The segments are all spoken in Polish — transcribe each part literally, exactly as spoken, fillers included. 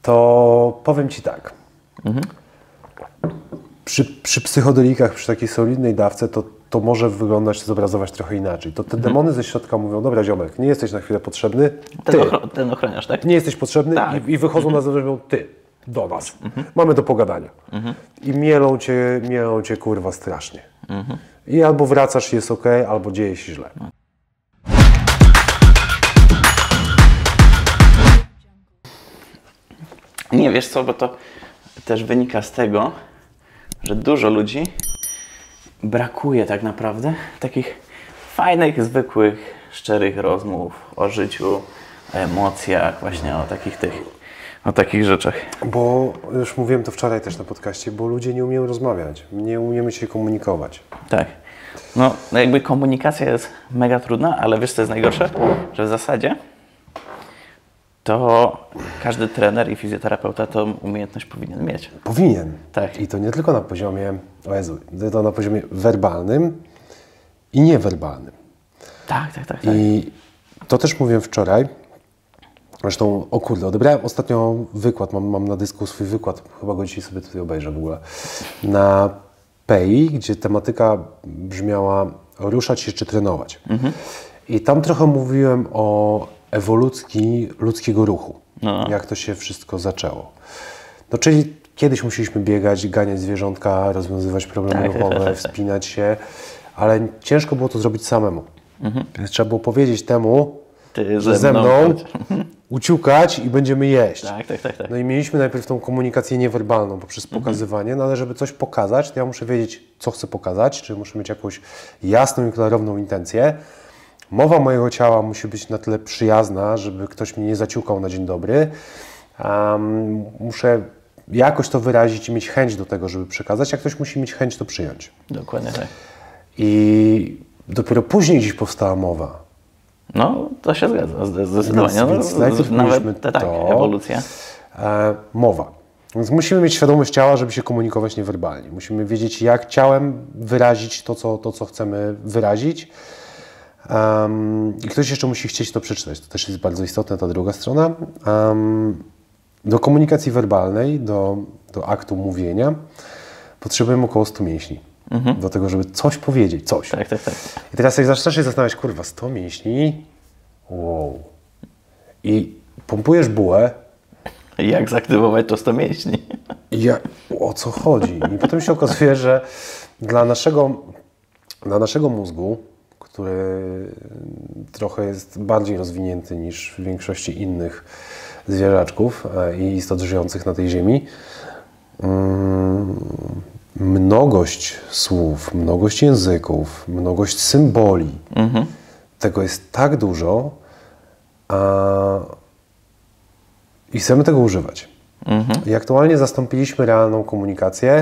to powiem Ci tak. Mhm. Przy, przy psychodelikach, przy takiej solidnej dawce, to, to może wyglądać, zobrazować trochę inaczej. To te mhm. demony ze środka mówią, dobra ziomek, nie jesteś na chwilę potrzebny, ty. Ten, ochro ten ochroniarz, tak? Nie jesteś potrzebny tak. i, i wychodzą mhm. na zewnątrz, mówią, ty, do nas. Mhm. Mamy do pogadania. Mhm. I mielą Cię, mielą Cię kurwa strasznie. Mhm. I albo wracasz, jest ok, albo dzieje się źle. Nie, wiesz co, bo to też wynika z tego, że dużo ludzi brakuje tak naprawdę takich fajnych, zwykłych, szczerych rozmów o życiu, o emocjach, właśnie o takich tych, o takich rzeczach. Bo już mówiłem to wczoraj też na podcaście, bo ludzie nie umieją rozmawiać, nie umiemy się komunikować. Tak. No, jakby komunikacja jest mega trudna, ale wiesz co jest najgorsze? Że w zasadzie to każdy trener i fizjoterapeuta tą umiejętność powinien mieć. Powinien. Tak. I to nie tylko na poziomie, o Jezu, to na poziomie werbalnym i niewerbalnym. Tak, tak, tak. tak. I to też mówiłem wczoraj. Zresztą, o kurde, odebrałem ostatnio wykład, mam, mam na dysku swój wykład, chyba go dzisiaj sobie tutaj obejrzę w ogóle, na P I, gdzie tematyka brzmiała ruszać się czy trenować. Mhm. I tam trochę mówiłem o ewolucji ludzkiego ruchu, no. Jak to się wszystko zaczęło. No, czyli kiedyś musieliśmy biegać, ganiać zwierzątka, rozwiązywać problemy tak, ruchowe, tak, tak, wspinać się, ale ciężko było to zrobić samemu. Mhm. Więc trzeba było powiedzieć temu, Ty że ze mną, ze mną uciukać i będziemy jeść. Tak, tak, tak, tak. No i mieliśmy najpierw tą komunikację niewerbalną poprzez mhm. pokazywanie, no ale żeby coś pokazać, to ja muszę wiedzieć, co chcę pokazać, czy muszę mieć jakąś jasną i klarowną intencję. Mowa mojego ciała musi być na tyle przyjazna, żeby ktoś mnie nie zaciukał na dzień dobry. Um, muszę jakoś to wyrazić i mieć chęć do tego, żeby przekazać, a ktoś musi mieć chęć to przyjąć. Dokładnie tak. I dopiero później dziś powstała mowa. No, to się zgadza, zdecydowanie. Więc, więc no, najpierw nawet to, tak, ewolucja. E, mowa. Więc musimy mieć świadomość ciała, żeby się komunikować niewerbalnie. Musimy wiedzieć, jak ciałem wyrazić to, co, to, co chcemy wyrazić. Um, I ktoś jeszcze musi chcieć to przeczytać. To też jest bardzo istotne, ta druga strona. Um, do komunikacji werbalnej, do, do aktu mówienia potrzebujemy około stu mięśni. Mhm. Do tego, żeby coś powiedzieć, coś. Tak, tak, tak. I teraz jak zaczynasz się zastanawiać, kurwa, sto mięśni, wow. I pompujesz bułę. Jak zaktywować to sto mięśni? Ja, o co chodzi? I potem się okazuje, że dla naszego, dla naszego mózgu, który trochę jest bardziej rozwinięty niż w większości innych zwierzaczków i istot żyjących na tej ziemi, mm, mnogość słów, mnogość języków, mnogość symboli, mhm. tego jest tak dużo, a i chcemy tego używać. Mhm. I aktualnie zastąpiliśmy realną komunikację.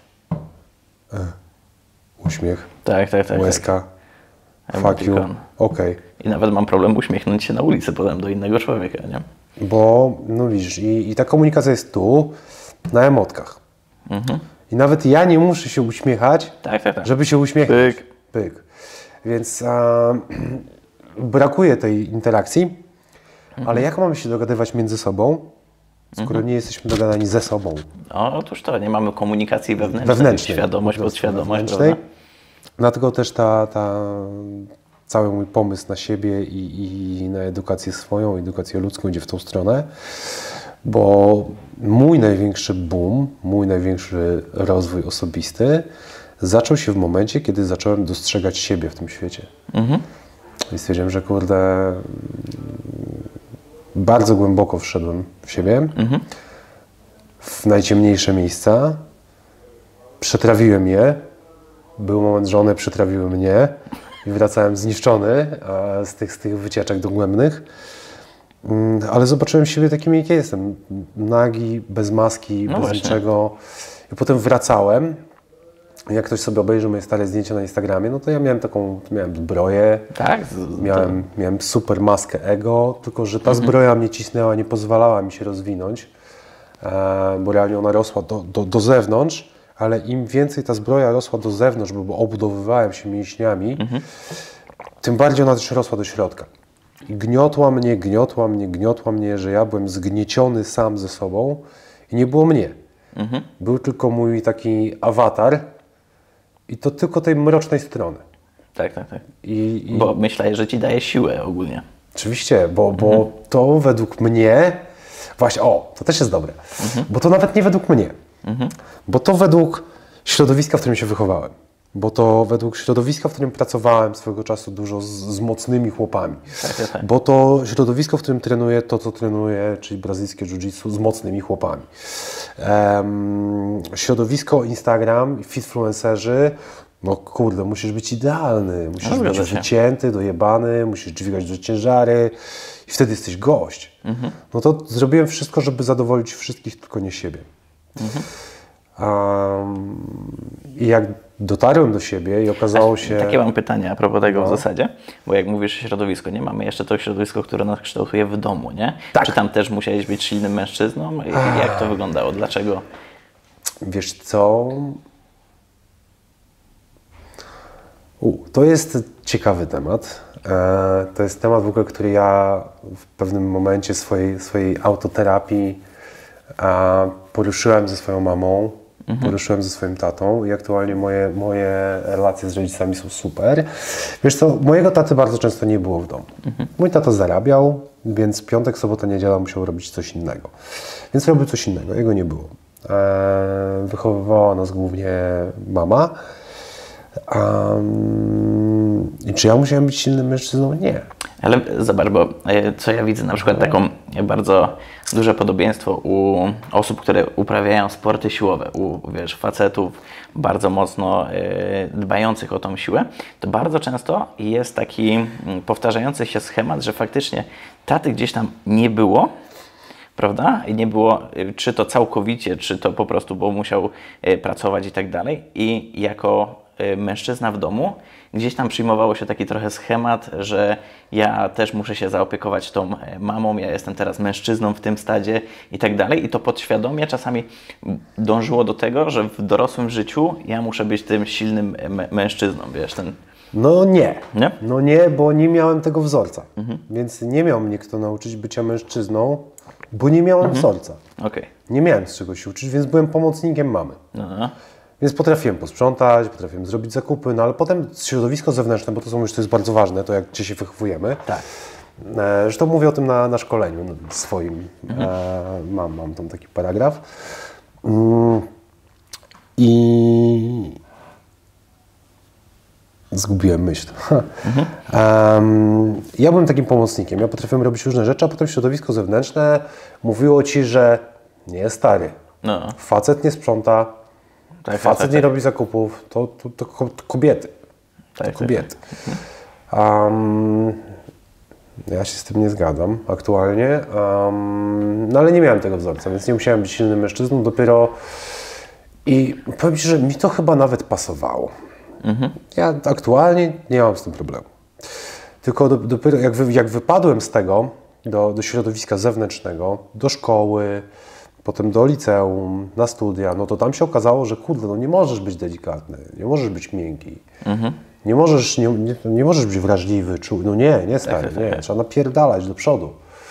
E, uśmiech, tak, tak, tak, łezka, tak. fuck you, okej. I nawet mam problem uśmiechnąć się na ulicy potem do innego człowieka, nie? Bo, no widzisz, i, i ta komunikacja jest tu, na emotkach. Mhm. I nawet ja nie muszę się uśmiechać, tak, tak, tak. żeby się uśmiechnąć. Pyk. Pyk. Więc a, brakuje tej interakcji, mhm. ale jak mamy się dogadywać między sobą, skoro mhm. nie jesteśmy dogadani ze sobą? O, otóż to, nie mamy komunikacji wewnętrznej, wewnętrznej świadomość, podświadomość. Dlatego też ta, ta, cały mój pomysł na siebie i, i na edukację swoją, edukację ludzką idzie w tą stronę, bo mój największy boom, mój największy rozwój osobisty zaczął się w momencie, kiedy zacząłem dostrzegać siebie w tym świecie. Mhm. I stwierdziłem, że kurde, bardzo głęboko wszedłem w siebie, mhm. w najciemniejsze miejsca, przetrawiłem je, był moment, że one przetrawiły mnie i wracałem zniszczony z tych, z tych wycieczek dogłębnych. Ale zobaczyłem siebie takim, jaki jestem. Nagi, bez maski, no bez właśnie. niczego. I potem wracałem. Jak ktoś sobie obejrzy moje stare zdjęcia na Instagramie, no to ja miałem taką, miałem zbroję, tak, miałem, miałem super maskę ego, tylko że ta mhm. zbroja mnie cisnęła, nie pozwalała mi się rozwinąć, e, bo realnie ona rosła do, do, do zewnątrz, ale im więcej ta zbroja rosła do zewnątrz, bo obudowywałem się mięśniami, mhm. tym bardziej ona też rosła do środka. I gniotła mnie, gniotła mnie, gniotła mnie, że ja byłem zgnieciony sam ze sobą i nie było mnie. Mhm. Był tylko mój taki awatar i to tylko tej mrocznej strony. Tak, tak, tak. I, i... Bo myślę, że ci daje siłę ogólnie. Oczywiście, bo, bo mhm. to według mnie, właśnie, o, to też jest dobre, mhm. bo to nawet nie według mnie, mhm. bo to według środowiska, w którym się wychowałem. Bo to według środowiska, w którym pracowałem swego czasu dużo z, z mocnymi chłopami. Tak, tak, tak. Bo to środowisko, w którym trenuję to, co trenuję, czyli brazylijskie jiu-jitsu z mocnymi chłopami. Um, środowisko Instagram, fitfluencerzy, no kurde, musisz być idealny, musisz no, być wycięty, dojebany, musisz dźwigać duże ciężary i wtedy jesteś gość. Mhm. No to zrobiłem wszystko, żeby zadowolić wszystkich, tylko nie siebie. Mhm. Um, I jak dotarłem do siebie i okazało się... Takie mam pytanie a propos tego no. w zasadzie, bo jak mówisz środowisko, nie mamy jeszcze to środowisko, które nas kształtuje w domu, nie? Tak. Czy tam też musiałeś być silnym mężczyzną? I jak to wyglądało? Dlaczego? Wiesz co? U, to jest ciekawy temat. E, to jest temat w ogóle, który ja w pewnym momencie swojej, swojej autoterapii e, poruszyłem ze swoją mamą. Mhm. Poruszyłem ze swoim tatą i aktualnie moje, moje relacje z rodzicami są super. Wiesz co, mojego taty bardzo często nie było w domu. Mhm. Mój tata zarabiał, więc piątek, sobota, niedziela musiał robić coś innego. Więc robił coś innego, jego nie było. Eee, wychowywała nas głównie mama. Um, I czy ja musiałem być silnym mężczyzną? Nie. Ale zobacz, bo co ja widzę na przykład taką bardzo duże podobieństwo u osób, które uprawiają sporty siłowe, u wiesz, facetów bardzo mocno y, dbających o tą siłę, to bardzo często jest taki powtarzający się schemat, że faktycznie taty gdzieś tam nie było, prawda? I nie było, czy to całkowicie, czy to po prostu, bo musiał y, pracować i tak dalej. I jako y, mężczyzna w domu gdzieś tam przyjmowało się taki trochę schemat, że ja też muszę się zaopiekować tą mamą, ja jestem teraz mężczyzną w tym stadzie i tak dalej. I to podświadomie czasami dążyło do tego, że w dorosłym życiu ja muszę być tym silnym mężczyzną, wiesz, ten... No nie. nie, no nie, bo nie miałem tego wzorca, mhm. więc nie miał mnie kto nauczyć bycia mężczyzną, bo nie miałem mhm. wzorca. Okay. Nie miałem z czego się uczyć, więc byłem pomocnikiem mamy. Aha. Więc potrafiłem posprzątać, potrafiłem zrobić zakupy, no ale potem środowisko zewnętrzne, bo to są już, to jest bardzo ważne, to jak gdzie się wychowujemy. Tak. E, zresztą mówię o tym na, na szkoleniu swoim. Mhm. E, mam, mam tam taki paragraf. Mm, I zgubiłem myśl. Mhm. Um, ja byłem takim pomocnikiem, ja potrafiłem robić różne rzeczy, a potem środowisko zewnętrzne mówiło ci, że nie, stary, no. facet nie sprząta, tak, facet tak, tak, nie tak. robi zakupów, to, to, to kobiety. Tak, to kobiety. Tak, tak. Um, ja się z tym nie zgadzam aktualnie, um, no ale nie miałem tego wzorca, więc nie musiałem być silnym mężczyzną dopiero i powiem Ci, że mi to chyba nawet pasowało. Mhm. Ja aktualnie nie mam z tym problemu. Tylko do, dopiero jak, wy, jak wypadłem z tego do, do środowiska zewnętrznego, do szkoły, potem do liceum, na studia, no to tam się okazało, że kurde, no nie możesz być delikatny, nie możesz być miękki, mhm. nie, możesz, nie, nie, nie możesz być wrażliwy, czuły. No nie, nie stary, tak, tak, nie, trzeba napierdalać do przodu.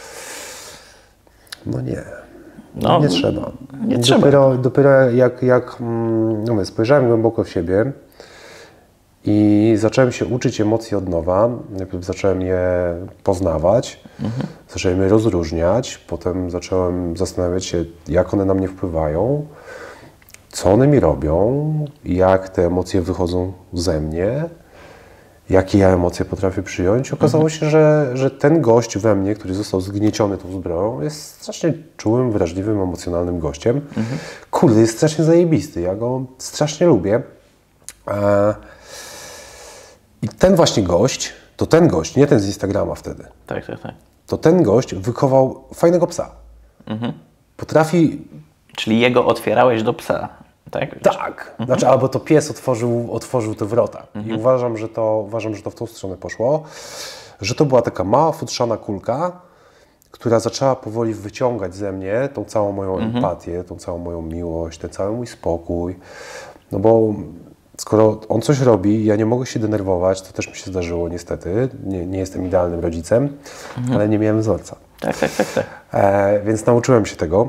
No nie, no, nie trzeba. Nie dopiero, trzeba. dopiero jak, jak no, spojrzałem głęboko w siebie i zacząłem się uczyć emocji od nowa, najpierw zacząłem je poznawać, mhm. zacząłem je rozróżniać, potem zacząłem zastanawiać się, jak one na mnie wpływają, co one mi robią, jak te emocje wychodzą ze mnie, jakie ja emocje potrafię przyjąć. Okazało mhm. się, że, że ten gość we mnie, który został zgnieciony tą zbroją, jest strasznie czułym, wrażliwym, emocjonalnym gościem. Mhm. Kurde, jest strasznie zajebisty, ja go strasznie lubię. E I ten właśnie gość, to ten gość, nie ten z Instagrama wtedy, tak, tak, tak. to ten gość wychował fajnego psa. Mhm. Potrafi... Czyli jego otwierałeś do psa, tak? Tak. Mhm. Znaczy, albo to pies otworzył, otworzył te wrota. Mhm. I uważam że, to, uważam, że to w tą stronę poszło, że to była taka mała, futrzana kulka, która zaczęła powoli wyciągać ze mnie tą całą moją mhm. empatię, tą całą moją miłość, ten cały mój spokój. No bo skoro on coś robi, ja nie mogę się denerwować, to też mi się zdarzyło niestety, nie, nie jestem idealnym rodzicem, mhm. ale nie miałem wzorca. Tak, tak, tak. tak. E, więc nauczyłem się tego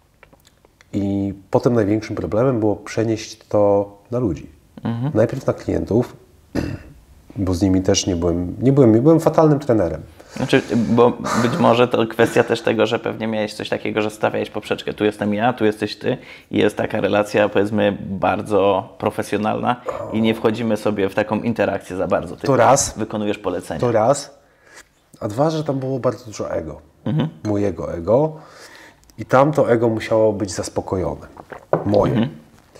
i potem największym problemem było przenieść to na ludzi. Mhm. Najpierw na klientów, bo z nimi też nie byłem, nie byłem, byłem fatalnym trenerem. Znaczy, bo być może to kwestia też tego, że pewnie miałeś coś takiego, że stawiałeś poprzeczkę. Tu jestem ja, tu jesteś ty i jest taka relacja, powiedzmy, bardzo profesjonalna i nie wchodzimy sobie w taką interakcję za bardzo. Ty to raz. Wykonujesz polecenia. To raz. A dwa, że tam było bardzo dużo ego. Mhm. Mojego ego. I tam to ego musiało być zaspokojone. Moje. Mhm.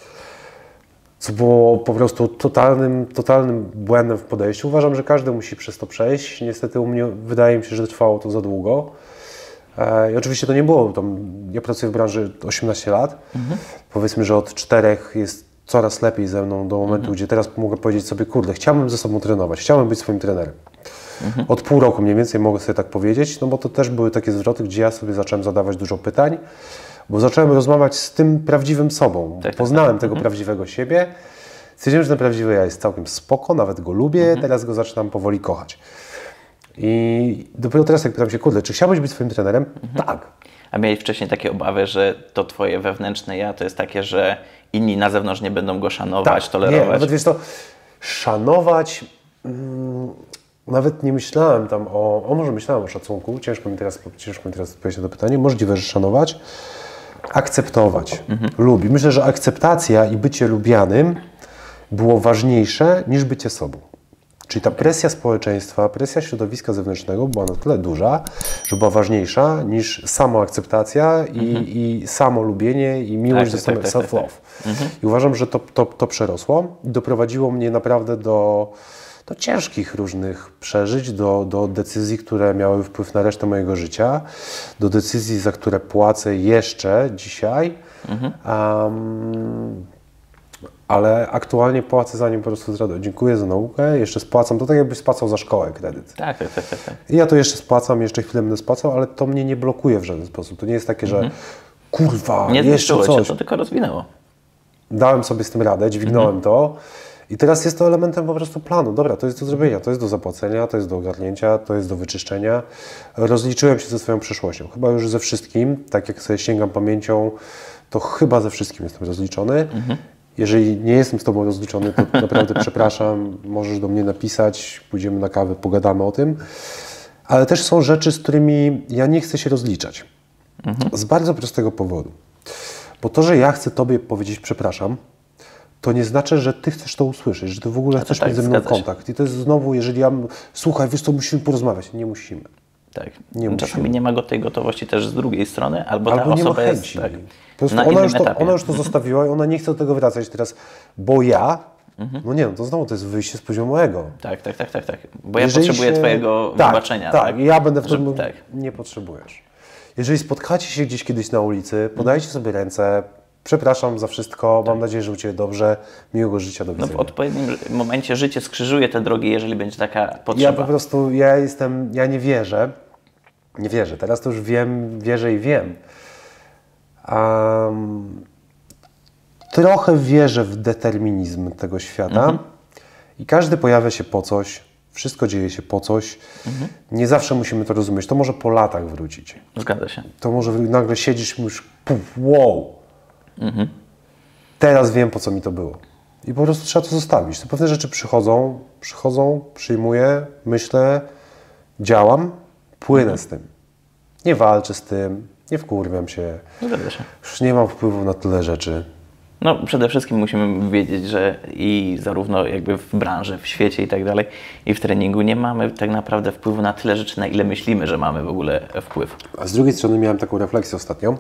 Co było po prostu totalnym, totalnym błędem w podejściu. Uważam, że każdy musi przez to przejść. Niestety u mnie wydaje mi się, że trwało to za długo. E, I oczywiście to nie było, tam, ja pracuję w branży osiemnaście lat. Mhm. Powiedzmy, że od czterech jest coraz lepiej ze mną do momentu, mhm. gdzie teraz mogę powiedzieć sobie, kurde, chciałbym ze sobą trenować, chciałbym być swoim trenerem. Mhm. Od pół roku mniej więcej mogę sobie tak powiedzieć, no bo to też były takie zwroty, gdzie ja sobie zacząłem zadawać dużo pytań, bo zacząłem rozmawiać z tym prawdziwym sobą. Tak, Poznałem tak, tak. tego mhm. prawdziwego siebie. Stwierdziłem, że ten prawdziwy ja jest całkiem spoko, nawet go lubię, mhm. teraz go zaczynam powoli kochać. I dopiero teraz jak pytam się, kurde, czy chciałbyś być swoim trenerem? Mhm. Tak. A miałeś wcześniej takie obawy, że to twoje wewnętrzne ja to jest takie, że inni na zewnątrz nie będą go szanować, tak, tolerować? Nie, nawet wiesz to, szanować... Mm, Nawet nie myślałem tam o, o może myślałem o szacunku, ciężko mi teraz, ciężko mi teraz odpowiedzieć na to pytanie, możliwe, że szanować, akceptować, mhm. lubi. Myślę, że akceptacja i bycie lubianym było ważniejsze niż bycie sobą. Czyli ta presja społeczeństwa, presja środowiska zewnętrznego była na tyle duża, że była ważniejsza niż samoakceptacja i, mhm. i samo lubienie i miłość tak, do tak, self-love. Tak, tak. Mhm. I uważam, że to, to, to przerosło i doprowadziło mnie naprawdę do... do ciężkich różnych przeżyć, do, do decyzji, które miały wpływ na resztę mojego życia, do decyzji, za które płacę jeszcze dzisiaj, mhm. um, ale aktualnie płacę za nie po prostu z radością. Dziękuję za naukę, jeszcze spłacam, to tak jakbyś spłacał za szkołę kredyt. Tak, tak, tak, tak. I ja to jeszcze spłacam, jeszcze chwilę będę spłacał, ale to mnie nie blokuje w żaden sposób. To nie jest takie, mhm. że kurwa, nie jeszcze coś. Cię, to tylko rozwinęło. Dałem sobie z tym radę, dźwignąłem mhm. to. I teraz jest to elementem po prostu planu. Dobra, to jest do zrobienia, to jest do zapłacenia, to jest do ogarnięcia, to jest do wyczyszczenia. Rozliczyłem się ze swoją przeszłością. Chyba już ze wszystkim, tak jak sobie sięgam pamięcią, to chyba ze wszystkim jestem rozliczony. Mhm. Jeżeli nie jestem z Tobą rozliczony, to naprawdę przepraszam, możesz do mnie napisać, pójdziemy na kawę, pogadamy o tym. Ale też są rzeczy, z którymi ja nie chcę się rozliczać. Mhm. Z bardzo prostego powodu. Bo to, że ja chcę Tobie powiedzieć przepraszam, to nie znaczy, że Ty chcesz to usłyszeć, że Ty w ogóle chcesz tak, mieć ze mną kontakt. I to jest znowu, jeżeli ja... Słuchaj, wiesz co, musimy porozmawiać. Nie musimy. Tak. Nie Czasami musimy. Nie ma go tej gotowości też z drugiej strony, albo, albo ta nie osoba ma chęci. jest tak, po prostu ona, już to, ona już to zostawiła i ona nie chce do tego wracać teraz, bo ja... Mhm. No nie, no to znowu to jest wyjście z poziomu ego. Tak, tak, tak, tak. tak. Bo ja jeżeli potrzebuję się... Twojego tak, wybaczenia. Tak, tak. I ja będę w tym... Żeby... Tak. Nie potrzebujesz. Jeżeli spotkacie się gdzieś kiedyś na ulicy, podajcie sobie ręce, przepraszam za wszystko, mam nadzieję, że u Ciebie dobrze, miłego życia, do widzenia. No w odpowiednim momencie życie skrzyżuje te drogi, jeżeli będzie taka potrzeba. Ja po prostu, ja jestem, ja nie wierzę, nie wierzę, teraz to już wiem, wierzę i wiem. Um, trochę wierzę w determinizm tego świata mhm. i każdy pojawia się po coś, wszystko dzieje się po coś. Mhm. Nie zawsze musimy to rozumieć, to może po latach wrócić. Zgadza się. To może nagle siedzisz i mówisz, puf, wow, mhm. teraz wiem, po co mi to było. I po prostu trzeba to zostawić. To pewne rzeczy przychodzą, przychodzą, przyjmuję, myślę, działam, płynę mhm. z tym. Nie walczę z tym, nie wkurwiam się. Zgadza się. Już nie mam wpływu na tyle rzeczy. No przede wszystkim musimy wiedzieć, że i zarówno jakby w branży, w świecie i tak dalej, i w treningu nie mamy tak naprawdę wpływu na tyle rzeczy, na ile myślimy, że mamy w ogóle wpływ. A z drugiej strony miałem taką refleksję ostatnio.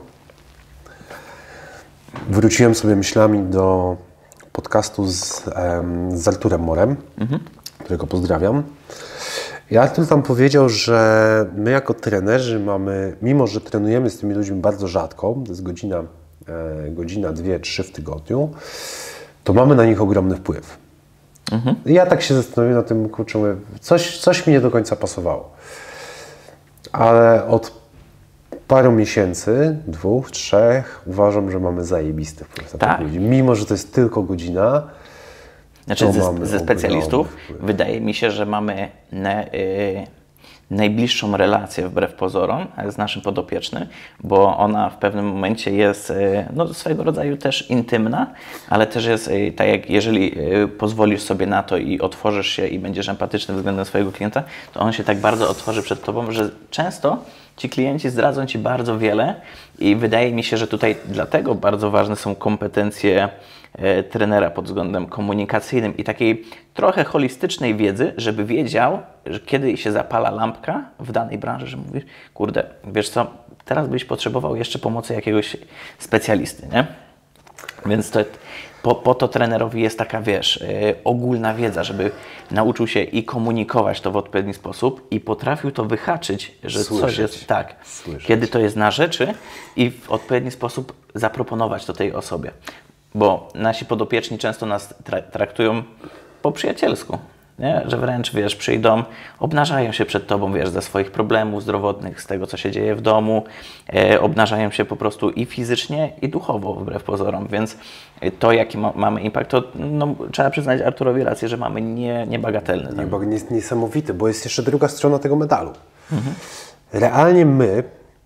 Wróciłem sobie myślami do podcastu z, um, z Arturem Morem, mhm. którego pozdrawiam. I Artur tam powiedział, że my jako trenerzy mamy, mimo że trenujemy z tymi ludźmi bardzo rzadko, to jest godzina, e, godzina, dwie, trzy w tygodniu, to mamy na nich ogromny wpływ. Mhm. I ja tak się zastanowiłem na tym, kurczę, mówię, coś, coś mi nie do końca pasowało. Ale od paru miesięcy, dwóch, trzech, uważam, że mamy zajebisty wpływ na tak. tych ludzi. Mimo że to jest tylko godzina, Znaczy To ze, mamy ze specjalistów ogromny wpływ. wydaje mi się, że mamy ne, y, najbliższą relację wbrew pozorom z naszym podopiecznym, bo ona w pewnym momencie jest y, no, swego rodzaju też intymna, ale też jest y, tak jak jeżeli y, pozwolisz sobie na to i otworzysz się i będziesz empatyczny względem swojego klienta, to on się tak bardzo otworzy przed tobą, że często ci klienci zdradzą ci bardzo wiele i wydaje mi się, że tutaj dlatego bardzo ważne są kompetencje e, trenera pod względem komunikacyjnym i takiej trochę holistycznej wiedzy, żeby wiedział, że kiedy się zapala lampka w danej branży, że mówisz, kurde, wiesz co, teraz byś potrzebował jeszcze pomocy jakiegoś specjalisty, nie? Więc to, po, po to trenerowi jest taka, wiesz, yy, ogólna wiedza, żeby nauczył się i komunikować to w odpowiedni sposób i potrafił to wyhaczyć, że Słyszeć. coś jest tak, Słyszeć. kiedy to jest na rzeczy i w odpowiedni sposób zaproponować to tej osobie. Bo nasi podopieczni często nas tra- traktują po przyjacielsku. Nie? Że wręcz, wiesz, przyjdą, obnażają się przed tobą, wiesz, ze swoich problemów zdrowotnych, z tego, co się dzieje w domu, e, obnażają się po prostu i fizycznie, i duchowo, wbrew pozorom, więc to, jaki ma, mamy impact, to no, trzeba przyznać Arturowi rację, że mamy nie, niebagatelny. Nie, Ten. bo jest niesamowity, bo jest jeszcze druga strona tego medalu. Mhm. Realnie my,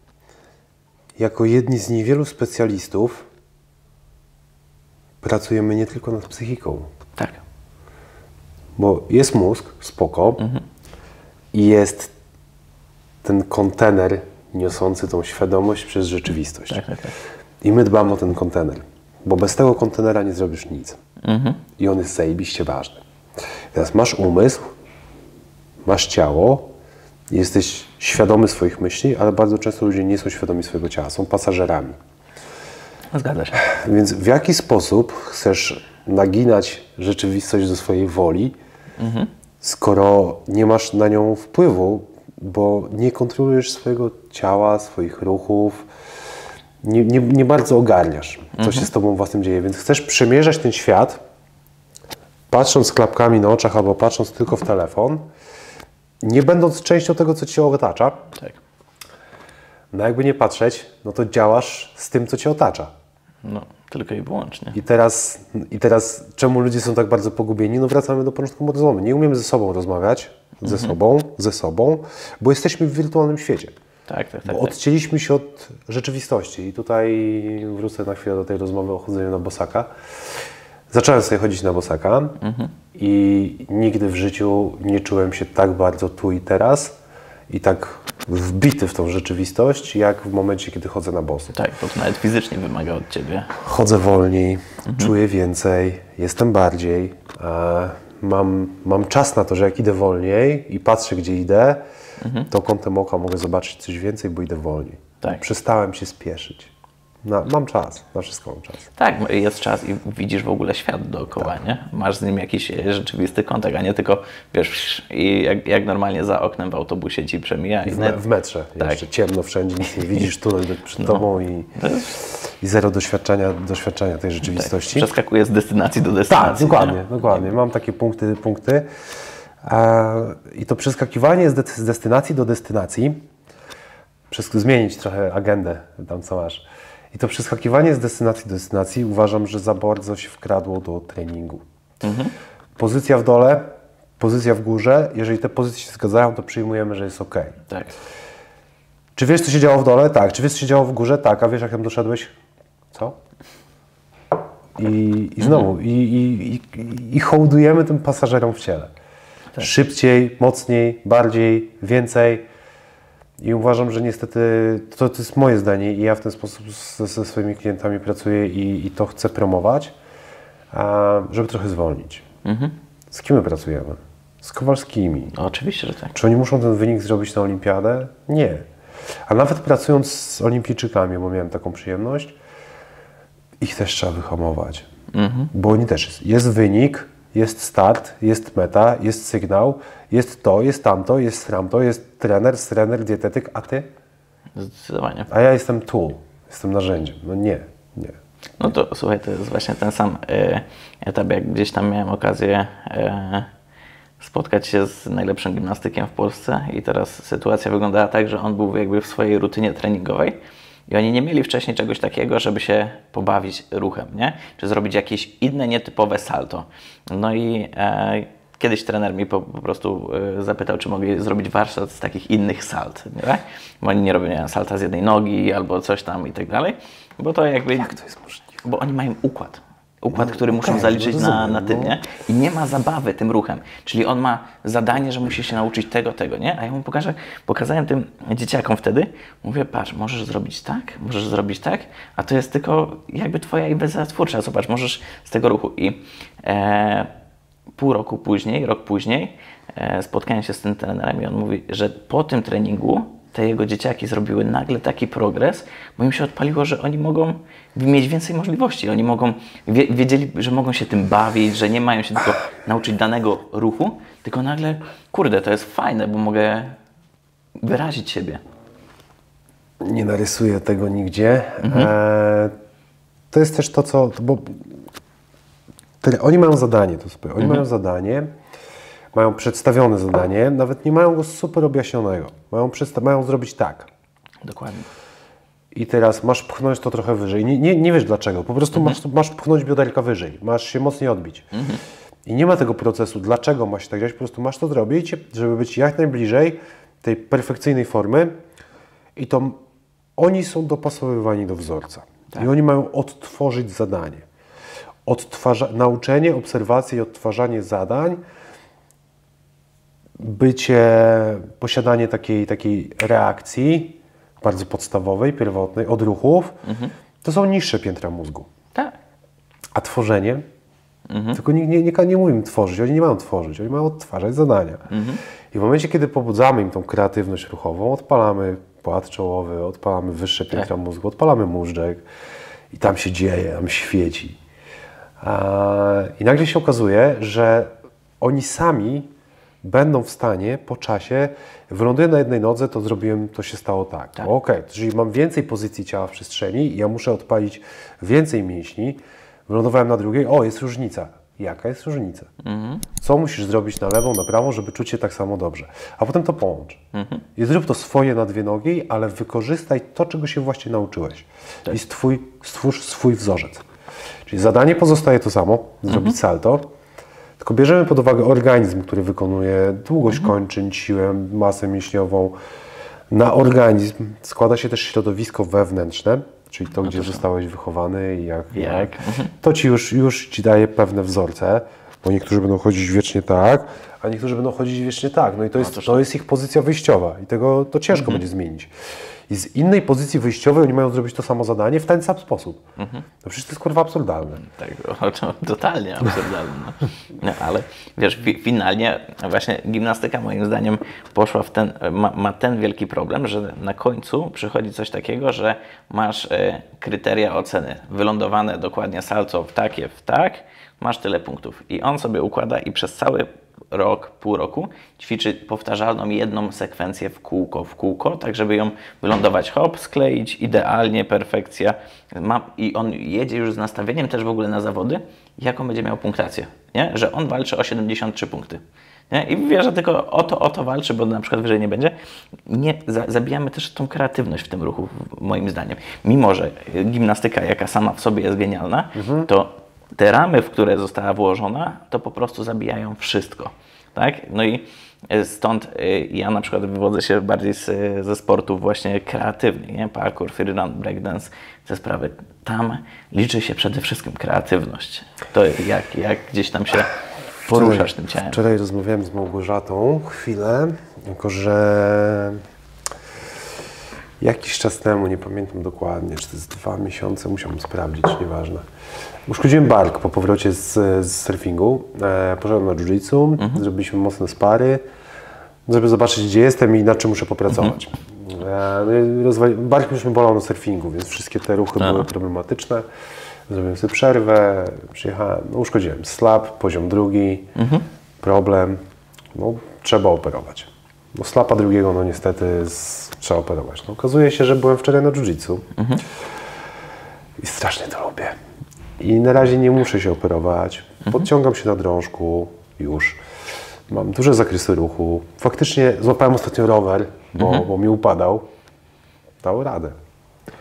jako jedni z niewielu specjalistów, pracujemy nie tylko nad psychiką. Tak. Bo jest mózg, spoko, mhm. i jest ten kontener niosący tą świadomość przez rzeczywistość. Tak, tak, tak. I my dbamy o ten kontener, bo bez tego kontenera nie zrobisz nic. Mhm. I on jest zajebiście ważny. Teraz masz umysł, masz ciało, jesteś świadomy swoich myśli, ale bardzo często ludzie nie są świadomi swojego ciała, są pasażerami. Zgadza się. Więc w jaki sposób chcesz naginać rzeczywistość do swojej woli, mhm. skoro nie masz na nią wpływu, bo nie kontrolujesz swojego ciała, swoich ruchów, nie, nie, nie bardzo ogarniasz, co mhm. się z tobą własnym dzieje. Więc chcesz przemierzać ten świat, patrząc z klapkami na oczach albo patrząc tylko w telefon, nie będąc częścią tego, co cię otacza. Tak. No jakby nie patrzeć, no to działasz z tym, co cię otacza. No, tylko i wyłącznie. I teraz, I teraz czemu ludzie są tak bardzo pogubieni? No wracamy do początku rozmowy. Nie umiemy ze sobą rozmawiać, ze mhm. sobą, ze sobą, bo jesteśmy w wirtualnym świecie. Tak, tak, tak. Bo odcięliśmy się od rzeczywistości. I tutaj wrócę na chwilę do tej rozmowy o chodzeniu na bosaka. Zacząłem sobie chodzić na bosaka mhm. i nigdy w życiu nie czułem się tak bardzo tu i teraz i tak wbity w tą rzeczywistość, jak w momencie, kiedy chodzę na boso. Tak, bo to nawet fizycznie wymaga od ciebie. Chodzę wolniej, mhm. czuję więcej, jestem bardziej. E, mam, mam czas na to, że jak idę wolniej i patrzę, gdzie idę, mhm. to kątem oka mogę zobaczyć coś więcej, bo idę wolniej. Tak. Przestałem się spieszyć. No, mam czas, na wszystko mam czas. Tak, jest czas i widzisz w ogóle świat dookoła, tak. nie? Masz z nim jakiś rzeczywisty kontakt, a nie tylko, wiesz, i jak, jak normalnie za oknem w autobusie ci przemija. I w, net... w metrze, tak. Jeszcze ciemno wszędzie, nic nie widzisz, tunel przed no. tobą i, jest... i zero doświadczenia, doświadczenia tej rzeczywistości. Tak. Przeskakuje z destynacji do destynacji. Tak, dokładnie, nie? dokładnie. Mam takie punkty, punkty. E, I to przeskakiwanie z, de z destynacji do destynacji, przez, zmienić trochę agendę tam, co masz. I to przeskakiwanie z destynacji do destynacji uważam, że za bardzo się wkradło do treningu. Mhm. Pozycja w dole, pozycja w górze. Jeżeli te pozycje się zgadzają, to przyjmujemy, że jest ok. Tak. Czy wiesz, co się działo w dole? Tak. Czy wiesz, co się działo w górze? Tak. A wiesz, jak tam doszedłeś? Co? I, i znowu, mhm. i, i, i, i hołdujemy tym pasażerom w ciele. Tak. Szybciej, mocniej, bardziej, więcej. I uważam, że niestety, to, to jest moje zdanie i ja w ten sposób ze, ze swoimi klientami pracuję i, i to chcę promować, a, żeby trochę zwolnić. Mhm. Z kim my pracujemy? Z Kowalskimi. No, oczywiście, że tak. Czy oni muszą ten wynik zrobić na olimpiadę? Nie. A nawet pracując z olimpijczykami, bo miałem taką przyjemność, ich też trzeba wyhamować. Mhm. Bo oni też, jest, jest wynik, jest start, jest meta, jest sygnał, jest to, jest tamto, jest tamto, jest trener, trener, dietetyk, a ty? Zdecydowanie. A ja jestem tu, jestem narzędziem. No nie, nie. No to słuchaj, to jest właśnie ten sam e, etap, jak gdzieś tam miałem okazję e, spotkać się z najlepszym gimnastykiem w Polsce i teraz sytuacja wyglądała tak, że on był jakby w swojej rutynie treningowej I oni nie mieli wcześniej czegoś takiego, żeby się pobawić ruchem, nie? Czy zrobić jakieś inne, nietypowe salto. No i e, kiedyś trener mi po, po prostu e, zapytał, czy mogli zrobić warsztat z takich innych salt, nie? Bo oni nie robią, nie wiem, salta z jednej nogi albo coś tam i tak dalej. Bo to jakby... Jak to jest możliwe? Bo oni mają układ. Układ, No, który okay, muszą zaliczyć no na, na no. tym, nie? I nie ma zabawy tym ruchem. Czyli on ma zadanie, że musi się nauczyć tego, tego, nie? A ja mu pokażę, pokazałem tym dzieciakom wtedy, mówię, patrz, możesz zrobić tak, możesz zrobić tak, a to jest tylko jakby twoja impreza twórcza. Zobacz, możesz z tego ruchu. I e, pół roku później, rok później e, spotkałem się z tym trenerem i on mówi, że po tym treningu te jego dzieciaki zrobiły nagle taki progres, bo im się odpaliło, że oni mogą mieć więcej możliwości. Oni mogą, wie, wiedzieli, że mogą się tym bawić, że nie mają się tylko nauczyć danego ruchu, tylko nagle, kurde, to jest fajne, bo mogę wyrazić siebie. Nie narysuję tego nigdzie. Mhm. E, to jest też to, co... Bo tyle, oni mają zadanie, to super. Oni Mhm. mają zadanie, mają przedstawione zadanie, nawet nie mają go super objaśnionego. Mają, mają zrobić tak. Dokładnie. I teraz masz pchnąć to trochę wyżej. Nie, nie, nie wiesz dlaczego, po prostu Mhm. masz, masz pchnąć bioderka wyżej, masz się mocniej odbić. Mhm. I nie ma tego procesu, dlaczego masz się tak działać, po prostu masz to zrobić, żeby być jak najbliżej tej perfekcyjnej formy i to oni są dopasowywani do wzorca. Tak. I oni mają odtworzyć zadanie. Odtwarza, nauczenie, obserwacje i odtwarzanie zadań, bycie, posiadanie takiej, takiej reakcji bardzo podstawowej, pierwotnej, odruchów, mhm. to są niższe piętra mózgu. Tak. A tworzenie, Mhm. tylko nie, nie, nie, nie mówimy tworzyć, oni nie mają tworzyć, oni mają odtwarzać zadania. Mhm. I w momencie, kiedy pobudzamy im tą kreatywność ruchową, odpalamy płat czołowy, odpalamy wyższe piętra tak. mózgu, odpalamy móżdżek i tam się dzieje, tam świeci. I nagle się okazuje, że oni sami będą w stanie po czasie, wyląduję na jednej nodze, to zrobiłem, to się stało tak. tak. Okej, okay, czyli mam więcej pozycji ciała w przestrzeni i ja muszę odpalić więcej mięśni. Wylądowałem na drugiej, o, jest różnica. Jaka jest różnica? Mhm. Co musisz zrobić na lewą, na prawą, żeby czuć się tak samo dobrze? A potem to połącz. Mhm. I zrób to swoje na dwie nogi, ale wykorzystaj to, czego się właśnie nauczyłeś. Tak. I stwój, stwórz swój wzorzec. Czyli zadanie pozostaje to samo, zrobić mhm. salto, tylko bierzemy pod uwagę organizm, który wykonuje długość mhm. kończyn, siłę, masę mięśniową. Na organizm składa się też środowisko wewnętrzne, czyli to, no gdzie to zostałeś wychowany i jak, jak. Mhm. to ci już, już ci daje pewne wzorce, bo niektórzy będą chodzić wiecznie tak, a niektórzy będą chodzić wiecznie tak. No i to jest, no to to jest ich pozycja wyjściowa i tego to ciężko mhm. będzie zmienić. I z innej pozycji wyjściowej oni mają zrobić to samo zadanie w ten sam sposób. Mhm. No przecież to jest kurwa absurdalne. Tak, o, totalnie absurdalne. No. No, ale wiesz, fi, finalnie właśnie gimnastyka moim zdaniem poszła w ten, ma, ma ten wielki problem, że na końcu przychodzi coś takiego, że masz e, kryteria oceny wylądowane dokładnie salto w takie, w tak, masz tyle punktów. I on sobie układa i przez cały rok, pół roku ćwiczy powtarzalną jedną sekwencję w kółko, w kółko, tak żeby ją wylądować, hop, skleić, idealnie, perfekcja. Ma, I on jedzie już z nastawieniem też w ogóle na zawody, jaką będzie miał punktację, nie? Że on walczy o siedemdziesiąt trzy punkty. Nie? I wie, że tylko o to, o to walczy, bo na przykład wyżej nie będzie. Nie, za, zabijamy też tą kreatywność w tym ruchu, moim zdaniem. Mimo że gimnastyka, jaka sama w sobie jest genialna, mhm. to te ramy, w które została włożona, to po prostu zabijają wszystko. Tak? No i stąd ja na przykład wywodzę się bardziej z, ze sportów właśnie kreatywnych, nie? Parkour, freerun, breakdance, te sprawy. Tam liczy się przede wszystkim kreatywność. To jak, jak gdzieś tam się poruszasz wczoraj, tym ciałem. Wczoraj rozmawiałem z Małgorzatą chwilę, tylko że jakiś czas temu, nie pamiętam dokładnie, czy to jest dwa miesiące, musiałbym sprawdzić, nieważne. Uszkodziłem bark po powrocie z, z surfingu. E, poszedłem na jiu-jitsu, mhm. zrobiliśmy mocne spary, żeby zobaczyć, gdzie jestem i nad czym muszę popracować. Mhm. E, bark już mi bolał na surfingu, więc wszystkie te ruchy Aha. były problematyczne. Zrobiłem sobie przerwę, przyjechałem, no, uszkodziłem slap, poziom drugi, mhm. problem, no trzeba operować. No slapa drugiego, no niestety z, trzeba operować. No, okazuje się, że byłem wczoraj na jiu-jitsu mhm. i strasznie to lubię. I na razie nie muszę się operować, mhm. podciągam się na drążku już, mam duże zakresy ruchu. Faktycznie złapałem ostatnio rower, bo, mhm. bo mi upadał, dał radę.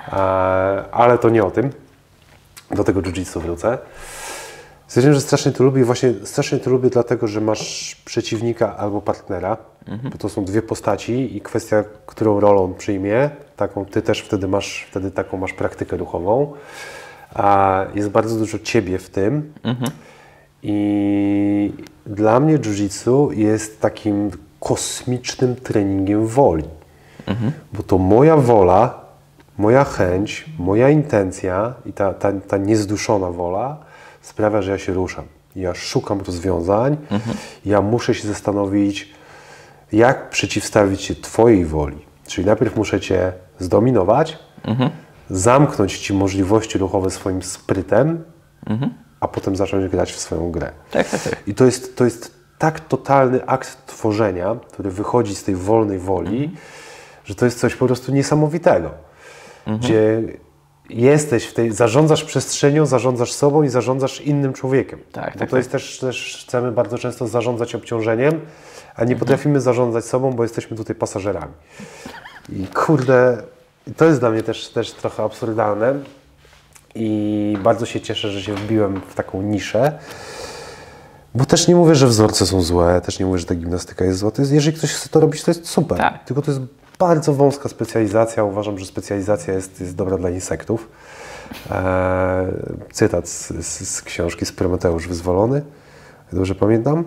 ale to nie o tym. Do tego jiu-jitsu wrócę. Stwierdziłem, że strasznie to lubię. Właśnie strasznie to lubię dlatego, że masz przeciwnika albo partnera, mhm. bo to są dwie postaci i kwestia, którą rolę on przyjmie, taką ty też wtedy masz, wtedy taką masz praktykę ruchową. A jest bardzo dużo ciebie w tym. Mhm. I dla mnie jiu-jitsu jest takim kosmicznym treningiem woli. Mhm. Bo to moja wola, moja chęć, moja intencja i ta, ta, ta niezduszona wola sprawia, że ja się ruszam. Ja szukam rozwiązań, mhm. ja muszę się zastanowić, jak przeciwstawić się twojej woli. Czyli najpierw muszę cię zdominować, mhm. zamknąć ci możliwości ruchowe swoim sprytem, mhm. a potem zacząć grać w swoją grę. Tak, tak, tak. I to jest, to jest tak totalny akt tworzenia, który wychodzi z tej wolnej woli, mhm. że to jest coś po prostu niesamowitego. Mhm. Gdzie jesteś w tej, zarządzasz przestrzenią, zarządzasz sobą i zarządzasz innym człowiekiem. Tak, bo tak, to jest tak. też, też, chcemy bardzo często zarządzać obciążeniem, a nie mhm. potrafimy zarządzać sobą, bo jesteśmy tutaj pasażerami. I kurde, to jest dla mnie też, też trochę absurdalne i bardzo się cieszę, że się wbiłem w taką niszę, bo też nie mówię, że wzorce są złe, też nie mówię, że ta gimnastyka jest zła. To jest, jeżeli ktoś chce to robić, to jest super. Tak. Tylko to jest bardzo wąska specjalizacja. Uważam, że specjalizacja jest, jest dobra dla insektów. Eee, cytat z, z, z książki z Prometeusz Wyzwolony, jak dobrze pamiętam.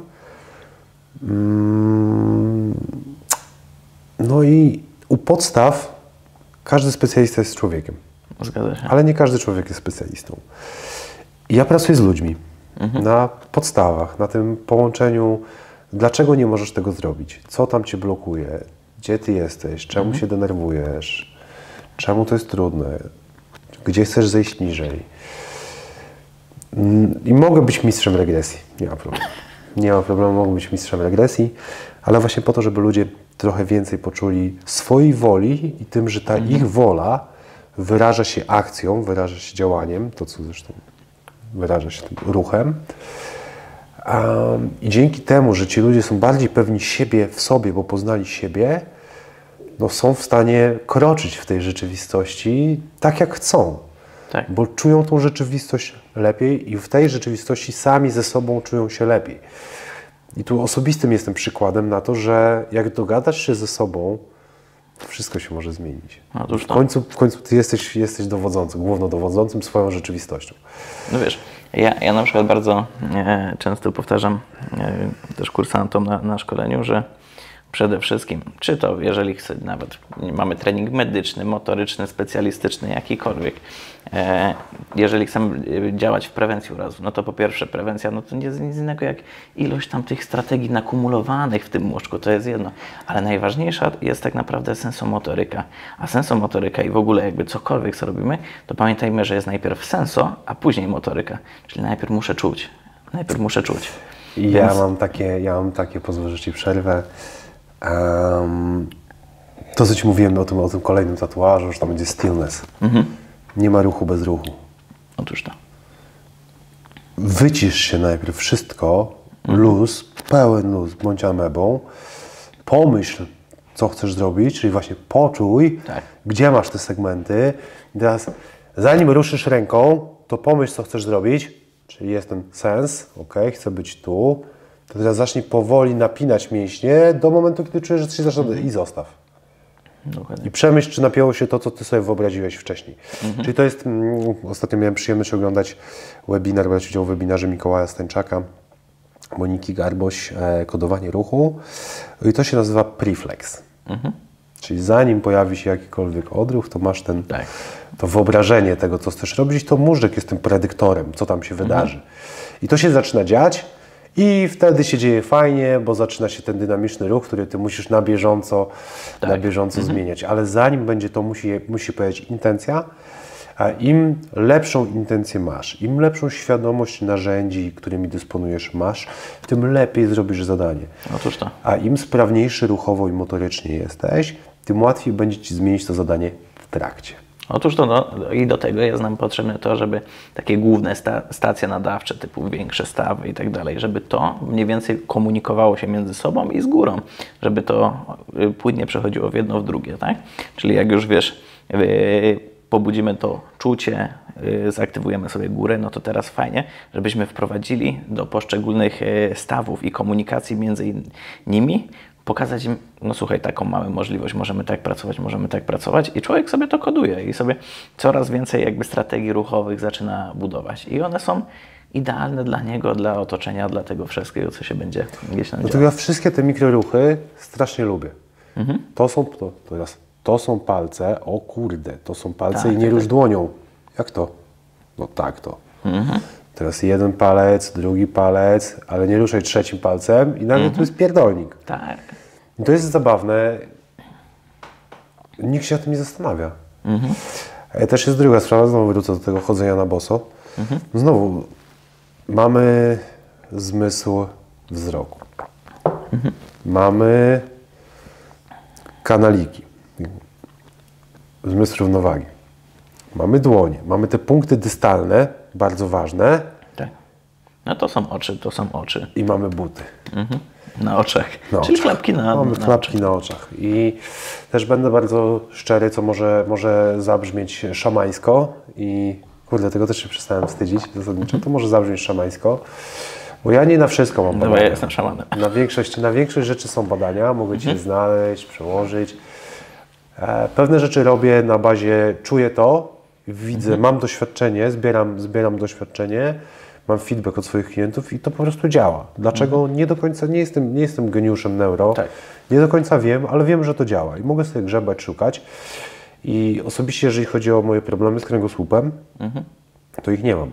Mm, no i u podstaw każdy specjalista jest człowiekiem. Zgadza się. Ale nie każdy człowiek jest specjalistą. I ja pracuję z ludźmi mhm. na podstawach, na tym połączeniu, dlaczego nie możesz tego zrobić, co tam cię blokuje, gdzie ty jesteś, czemu mhm. się denerwujesz, czemu to jest trudne, gdzie chcesz zejść niżej. I mogę być mistrzem regresji, nie ma problemu. Nie ma problemu, mogę być mistrzem regresji, ale właśnie po to, żeby ludzie trochę więcej poczuli swojej woli i tym, że ta mhm. ich wola wyraża się akcją, wyraża się działaniem, to co zresztą wyraża się tym ruchem. Um, I dzięki temu, że ci ludzie są bardziej pewni siebie w sobie, bo poznali siebie, no są w stanie kroczyć w tej rzeczywistości tak, jak chcą. Tak. Bo czują tą rzeczywistość lepiej i w tej rzeczywistości sami ze sobą czują się lepiej. I tu osobistym jestem przykładem na to, że jak dogadasz się ze sobą, to wszystko się może zmienić. No, w, końcu, w końcu ty jesteś, jesteś dowodzącym, głównodowodzącym swoją rzeczywistością. No wiesz, ja, ja na przykład bardzo e, często powtarzam e, też kursantom na, na szkoleniu, że przede wszystkim, czy to jeżeli chce, nawet mamy trening medyczny, motoryczny, specjalistyczny, jakikolwiek, e, jeżeli chcemy działać w prewencji urazu, no to po pierwsze prewencja, no to nie jest nic innego jak ilość tam tych strategii nakumulowanych w tym mózgu, to jest jedno, ale najważniejsza jest tak naprawdę sensomotoryka, a sensomotoryka i w ogóle jakby cokolwiek co robimy, to pamiętajmy, że jest najpierw senso, a później motoryka, czyli najpierw muszę czuć, najpierw muszę czuć. I ja Więc... mam takie, ja mam takie, pozwól, że Ci przerwę. Um, to, co Ci mówiłem o tym, o tym kolejnym tatuażu, że tam będzie stillness. Mhm. Nie ma ruchu bez ruchu. Otóż to. Wycisz się najpierw wszystko, mhm. luz, pełen luz, bądź amebą. Pomyśl, co chcesz zrobić, czyli właśnie poczuj, tak. gdzie masz te segmenty. I teraz, zanim ruszysz ręką, to pomyśl, co chcesz zrobić, czyli jest ten sens, ok, chcę być tu. To teraz zacznij powoli napinać mięśnie do momentu, kiedy czujesz, że się zaczyna mhm. i zostaw. Dokładnie. I przemyśl, czy napięło się to, co Ty sobie wyobraziłeś wcześniej. Mhm. Czyli to jest, mm, ostatnio miałem przyjemność oglądać webinar, brać udział w webinarze Mikołaja Stańczaka, Moniki Garboś, e, kodowanie ruchu. I to się nazywa preflex. Mhm. Czyli zanim pojawi się jakikolwiek odruch, to masz ten, tak. to wyobrażenie tego, co chcesz robić, to móżdżek jest tym predyktorem, co tam się mhm. wydarzy. I to się zaczyna dziać. I wtedy się dzieje fajnie, bo zaczyna się ten dynamiczny ruch, który ty musisz na bieżąco, tak. na bieżąco mhm. zmieniać. Ale zanim będzie to, musi, musi pojawić intencja, a im lepszą intencję masz, im lepszą świadomość narzędzi, którymi dysponujesz masz, tym lepiej zrobisz zadanie. Otóż to. A im sprawniejszy ruchowo i motorycznie jesteś, tym łatwiej będzie Ci zmienić to zadanie w trakcie. Otóż to no, i do tego jest nam potrzebne to, żeby takie główne sta stacje nadawcze, typu większe stawy i tak dalej, żeby to mniej więcej komunikowało się między sobą i z górą, żeby to płynnie przechodziło w jedno w drugie, tak? Czyli jak już wiesz, pobudzimy to czucie, yy, zaktywujemy sobie górę, no to teraz fajnie, żebyśmy wprowadzili do poszczególnych yy, stawów i komunikacji między nimi, pokazać im, no słuchaj, taką mamy możliwość, możemy tak pracować, możemy tak pracować i człowiek sobie to koduje i sobie coraz więcej jakby strategii ruchowych zaczyna budować i one są idealne dla niego, dla otoczenia, dla tego wszystkiego, co się będzie gdzieś tam No działo. to ja wszystkie te mikroruchy strasznie lubię. Mhm. To są, to, teraz, to są palce, o kurde, to są palce Tak, i nie tak, rusz tak. dłonią. Jak to? No tak to. Mhm. Teraz jeden palec, drugi palec, ale nie ruszaj trzecim palcem i nagle Mhm. tu jest pierdolnik. Tak. I to jest zabawne. Nikt się o tym nie zastanawia. Mhm. Też jest druga sprawa, znowu wrócę do tego chodzenia na boso. Mhm. Znowu mamy zmysł wzroku. Mhm. Mamy kanaliki. Zmysł równowagi. Mamy dłonie. Mamy te punkty dystalne, bardzo ważne. Tak. No to są oczy, to są oczy. I mamy buty. Mhm. Na oczach. Na Czyli oczach. klapki na, Mamy na klapki oczach. na oczach. I też będę bardzo szczery, co może, może zabrzmieć szamańsko i kurde, tego też się przestałem wstydzić zasadniczo. To może zabrzmieć szamańsko, bo ja nie na wszystko mam No badania. bo ja jestem szamanem. Na większość, na większość rzeczy są badania, mogę Cię znaleźć, przełożyć. E, pewne rzeczy robię na bazie, czuję to, widzę, mam doświadczenie, zbieram, zbieram doświadczenie, mam feedback od swoich klientów i to po prostu działa. Dlaczego? Nie do końca, nie jestem, nie jestem geniuszem neuro, Tak. nie do końca wiem, ale wiem, że to działa i mogę sobie grzebać, szukać. I osobiście, jeżeli chodzi o moje problemy z kręgosłupem, Mhm. to ich nie mam.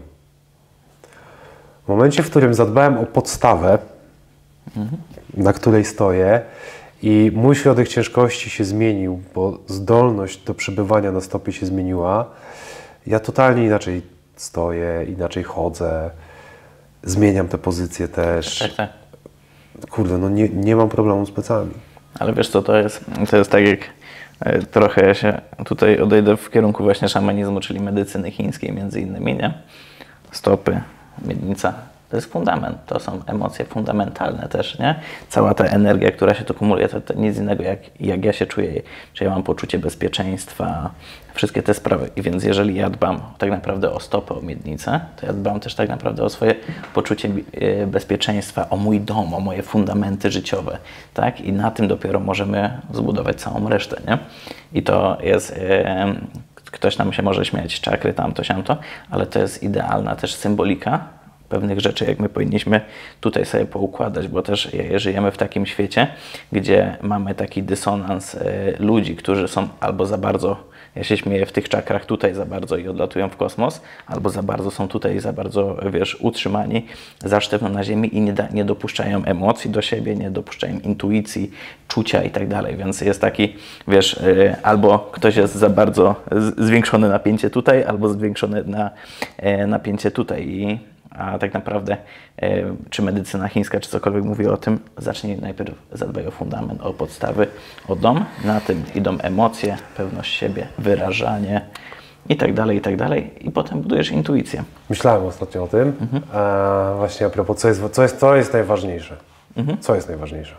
W momencie, w którym zadbałem o podstawę, mhm. na której stoję i mój środek ciężkości się zmienił, bo zdolność do przebywania na stopie się zmieniła, ja totalnie inaczej stoję, inaczej chodzę, zmieniam te pozycje też. Tak, tak. Kurde, no nie, nie mam problemu z plecami. Ale wiesz co, to jest, to jest tak jak e, trochę ja się tutaj odejdę w kierunku właśnie szamanizmu, czyli medycyny chińskiej między innymi, nie? Stopy, miednica. To jest fundament, to są emocje fundamentalne też, nie? Cała ta energia, która się tu kumuluje, to, to nic innego jak, jak ja się czuję, czy ja mam poczucie bezpieczeństwa, wszystkie te sprawy. I więc jeżeli ja dbam tak naprawdę o stopę, o miednicę, to ja dbam też tak naprawdę o swoje poczucie e, bezpieczeństwa, o mój dom, o moje fundamenty życiowe, tak? I na tym dopiero możemy zbudować całą resztę, nie? I to jest... E, ktoś nam się może śmiać, czakry, tamto, siamto, ale to jest idealna też symbolika pewnych rzeczy, jak my powinniśmy tutaj sobie poukładać, bo też żyjemy w takim świecie, gdzie mamy taki dysonans y, ludzi, którzy są albo za bardzo, ja się śmieję, w tych czakrach tutaj za bardzo i odlatują w kosmos, albo za bardzo są tutaj i za bardzo, wiesz, utrzymani za sztywno na ziemi i nie, da, nie dopuszczają emocji do siebie, nie dopuszczają intuicji, czucia i tak dalej, więc jest taki, wiesz, y, albo ktoś jest za bardzo z, zwiększone napięcie tutaj, albo zwiększone na, y, napięcie tutaj i a tak naprawdę e, czy medycyna chińska, czy cokolwiek mówi o tym, zacznij najpierw zadbaj o fundament, o podstawy, o dom, na tym idą emocje, pewność siebie, wyrażanie i tak dalej, i tak dalej i potem budujesz intuicję. Myślałem ostatnio o tym, mhm. a właśnie a propos, co jest, co jest, co jest najważniejsze? Mhm. Co jest najważniejsze?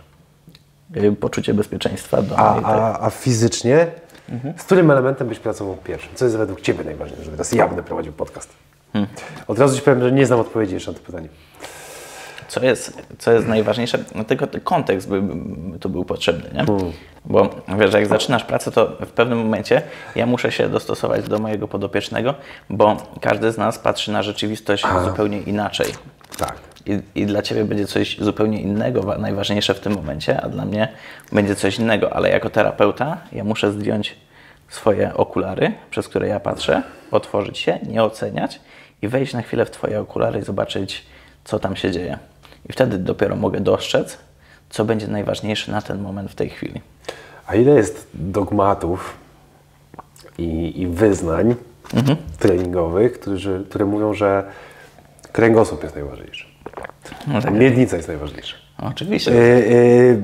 E, poczucie bezpieczeństwa. Dom, a, i tak. a, a fizycznie? Mhm. Z którym elementem byś pracował pierwszym? Co jest według Ciebie najważniejsze, żeby teraz ja będę prowadził podcast? Hmm. Od razu Ci powiem, że nie znam odpowiedzi jeszcze na to pytanie. Co jest, co jest najważniejsze? No tylko kontekst by, by tu był potrzebny, nie? Hmm. Bo wiesz, jak zaczynasz pracę, to w pewnym momencie ja muszę się dostosować do mojego podopiecznego, bo każdy z nas patrzy na rzeczywistość a. zupełnie inaczej. Tak. I, I dla Ciebie będzie coś zupełnie innego, najważniejsze w tym momencie, a dla mnie będzie coś innego. Ale jako terapeuta ja muszę zdjąć swoje okulary, przez które ja patrzę, otworzyć się, nie oceniać i wejść na chwilę w Twoje okulary i zobaczyć, co tam się dzieje. I wtedy dopiero mogę dostrzec, co będzie najważniejsze na ten moment w tej chwili. A ile jest dogmatów i, i wyznań mhm. treningowych, którzy, które mówią, że kręgosłup jest najważniejszy, no tak. miednica jest najważniejsza. Oczywiście. Yy, yy,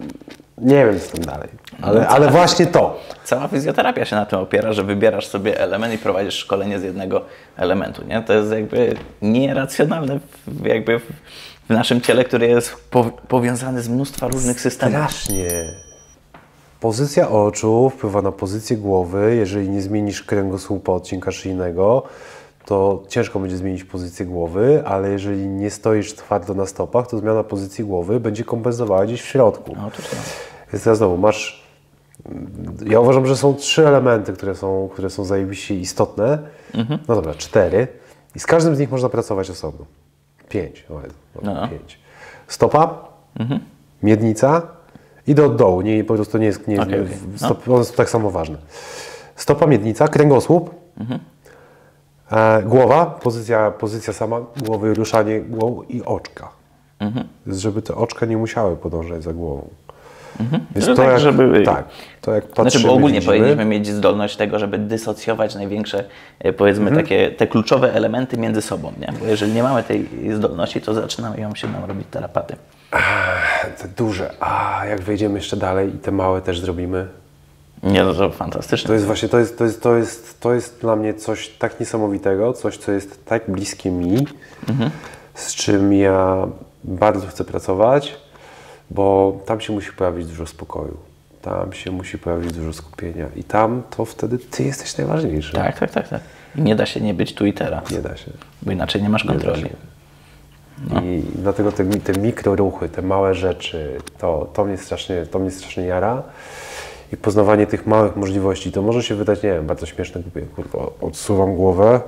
nie wiem, co tam dalej, ale, no, ale właśnie to. Cała fizjoterapia się na tym opiera, że wybierasz sobie element i prowadzisz szkolenie z jednego elementu, nie? To jest jakby nieracjonalne w, jakby w, w naszym ciele, który jest po, powiązany z mnóstwa różnych systemów. Strasznie Pozycja oczu wpływa na pozycję głowy. Jeżeli nie zmienisz kręgosłupa odcinka szyjnego, to ciężko będzie zmienić pozycję głowy, ale jeżeli nie stoisz twardo na stopach, to zmiana pozycji głowy będzie kompensowała gdzieś w środku. No, to tak. Więc teraz znowu masz... Ja uważam, że są trzy elementy, które są, które są zajebiście istotne. Mhm. No dobra, cztery. I z każdym z nich można pracować osobno. Pięć. O, no. Pięć. Stopa, mhm. miednica i do dołu. Nie, po prostu nie jest, nie jest, okay, okay. Stop, no. One są tak samo ważne. Stopa, miednica, kręgosłup, mhm. e, głowa, pozycja, pozycja sama głowy, ruszanie głową i oczka. Mhm. Żeby te oczka nie musiały podążać za głową. Mhm. To tak, jak, żeby... tak, to jak patrzymy, znaczy, bo ogólnie widzimy, powinniśmy mieć zdolność tego, żeby dysocjować największe, powiedzmy, mhm. takie te kluczowe elementy między sobą, nie? Bo jeżeli nie mamy tej zdolności, to zaczynają się nam robić tarapaty. Ach, te duże, a jak wejdziemy jeszcze dalej i te małe też zrobimy. Nie, no to fantastyczne. To jest właśnie, to jest, to jest, to jest, to jest dla mnie coś tak niesamowitego, coś, co jest tak bliskie mi, mhm. z czym ja bardzo chcę pracować. Bo tam się musi pojawić dużo spokoju, tam się musi pojawić dużo skupienia i tam to wtedy ty jesteś najważniejszy. Tak, tak, tak, tak. I nie da się nie być tu i teraz. Nie da się. Bo inaczej nie masz kontroli. Nie no. I dlatego te, te mikroruchy, te małe rzeczy, to, to, mnie strasznie, to mnie strasznie jara. I poznawanie tych małych możliwości, to może się wydać, nie wiem, bardzo śmieszne, kurwa, odsuwam głowę.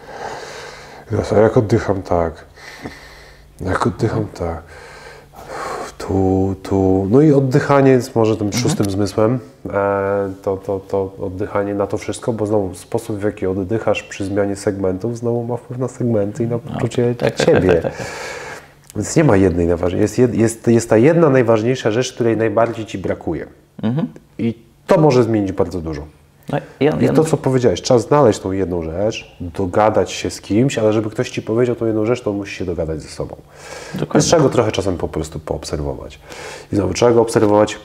A jak oddycham tak, jak oddycham tak. Tu, tu, no i oddychanie jest może tym szóstym mhm. zmysłem, e, to, to, to oddychanie na to wszystko, bo znowu sposób, w jaki oddychasz przy zmianie segmentów, znowu ma wpływ na segmenty i na poczucie no, tak, ciebie. Tak, tak, tak, tak. Więc nie ma jednej najważniejszej, jest, jed, jest, jest ta jedna najważniejsza rzecz, której najbardziej ci brakuje. Mhm. I to może zmienić bardzo dużo. No, ja, ja, I to, co powiedziałeś, trzeba znaleźć tą jedną rzecz, dogadać się z kimś, ale żeby ktoś ci powiedział tą jedną rzecz, to on musi się dogadać ze sobą. Dokładnie. Więc trzeba go trochę czasem po prostu poobserwować. I znowu trzeba go obserwować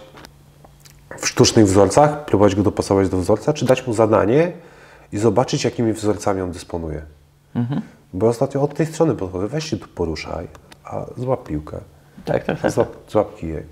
w sztucznych wzorcach, próbować go dopasować do wzorca, czy dać mu zadanie i zobaczyć, jakimi wzorcami on dysponuje. Mhm. Bo ostatnio od tej strony podchodzę, weź się tu poruszaj, a złap piłkę, tak, tak, tak. Złap, złap kijek,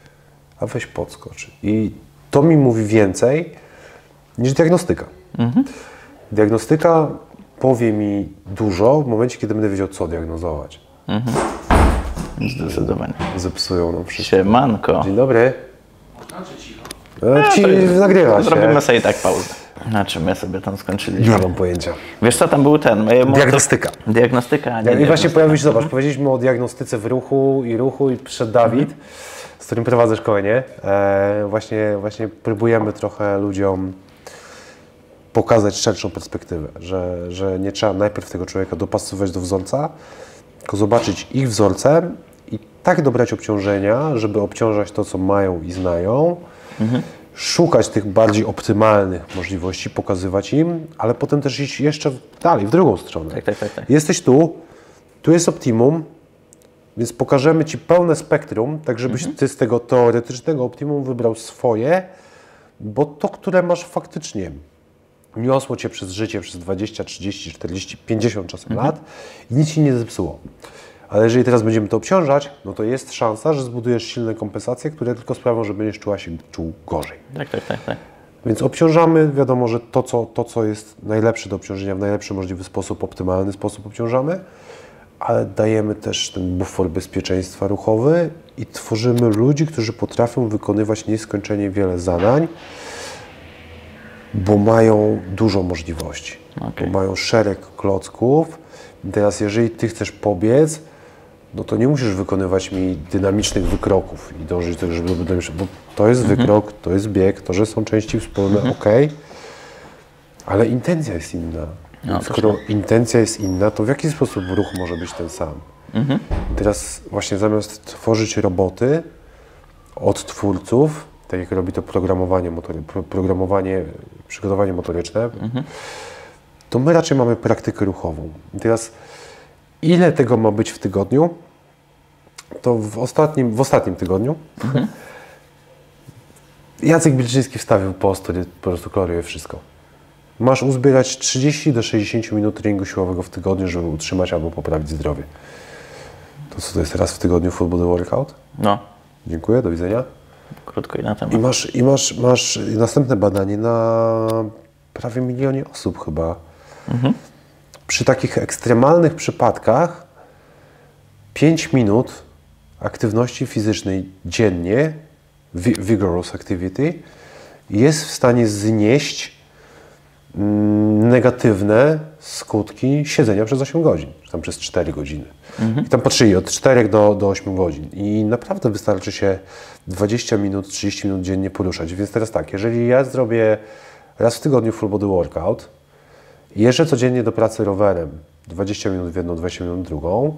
a weź podskocz. I to mi mówi więcej niż diagnostyka. Mhm. Diagnostyka powie mi dużo w momencie, kiedy będę wiedział, co diagnozować. Mhm. Zdecydowanie. Zepsują nam wszystko. Siemanko. Dzień dobry. Znaczy cicho. E, ci nagrywa się. Zrobimy sobie tak pauzę. Na czym my sobie tam skończyliśmy? Nie mam pojęcia. Wiesz co, tam był ten... Diagnostyka. To... Diagnostyka, nie I właśnie pojawił się, zobacz, powiedzieliśmy o diagnostyce w ruchu i ruchu i przyszedł Dawid, mhm. z którym prowadzę szkolenie. E, właśnie, właśnie próbujemy trochę ludziom pokazać szerszą perspektywę, że, że nie trzeba najpierw tego człowieka dopasowywać do wzorca, tylko zobaczyć ich wzorcem i tak dobrać obciążenia, żeby obciążać to, co mają i znają, mhm. szukać tych bardziej optymalnych możliwości, pokazywać im, ale potem też iść jeszcze dalej, w drugą stronę. Tak, tak, tak, tak. Jesteś tu, tu jest optimum, więc pokażemy Ci pełne spektrum, tak żebyś mhm. Ty z tego teoretycznego optimum wybrał swoje, bo to, które masz faktycznie, niosło Cię przez życie przez dwadzieścia, trzydzieści, czterdzieści, pięćdziesiąt czasem mhm. lat i nic Ci nie zepsuło. Ale jeżeli teraz będziemy to obciążać, no to jest szansa, że zbudujesz silne kompensacje, które tylko sprawią, że będziesz czuła się czuł gorzej. Tak, tak, tak, tak. Więc obciążamy, wiadomo, że to co, to, co jest najlepsze do obciążenia, w najlepszy możliwy sposób, optymalny sposób obciążamy, ale dajemy też ten bufor bezpieczeństwa ruchowy i tworzymy ludzi, którzy potrafią wykonywać nieskończenie wiele zadań, bo mają dużo możliwości, okay. bo mają szereg klocków. I teraz jeżeli Ty chcesz pobiec, no to nie musisz wykonywać mi dynamicznych wykroków i dążyć do tego, żeby do bo to jest mhm. wykrok, to jest bieg, to, że są części wspólne, mhm. ok, ale intencja jest inna. No, skoro intencja jest inna, to w jaki sposób ruch może być ten sam? Mhm. I teraz właśnie zamiast tworzyć roboty od twórców, tak jak robi to programowanie, motory, programowanie, przygotowanie motoryczne, mhm. to my raczej mamy praktykę ruchową. I teraz ile tego ma być w tygodniu? To w ostatnim, w ostatnim tygodniu mhm. Jacek Bilczyński wstawił post, który po prostu klaruje wszystko. Masz uzbierać trzydzieści do sześćdziesięciu minut treningu siłowego w tygodniu, żeby utrzymać albo poprawić zdrowie. To co to jest raz w tygodniu full body workout? No. Dziękuję, do widzenia. krótko i na temat. I masz, i masz, masz następne badanie na prawie milionie osób chyba. Mhm. Przy takich ekstremalnych przypadkach pięć minut aktywności fizycznej dziennie, vigorous activity, jest w stanie znieść mm, negatywne skutki siedzenia przez osiem godzin, czy tam przez cztery godziny. Mhm. I tam patrzyli od czterech do, do ośmiu godzin. I naprawdę wystarczy się dwadzieścia minut, trzydzieści minut dziennie poruszać. Więc teraz tak, jeżeli ja zrobię raz w tygodniu full body workout i jeżdżę codziennie do pracy rowerem dwadzieścia minut w jedną, dwadzieścia minut w drugą,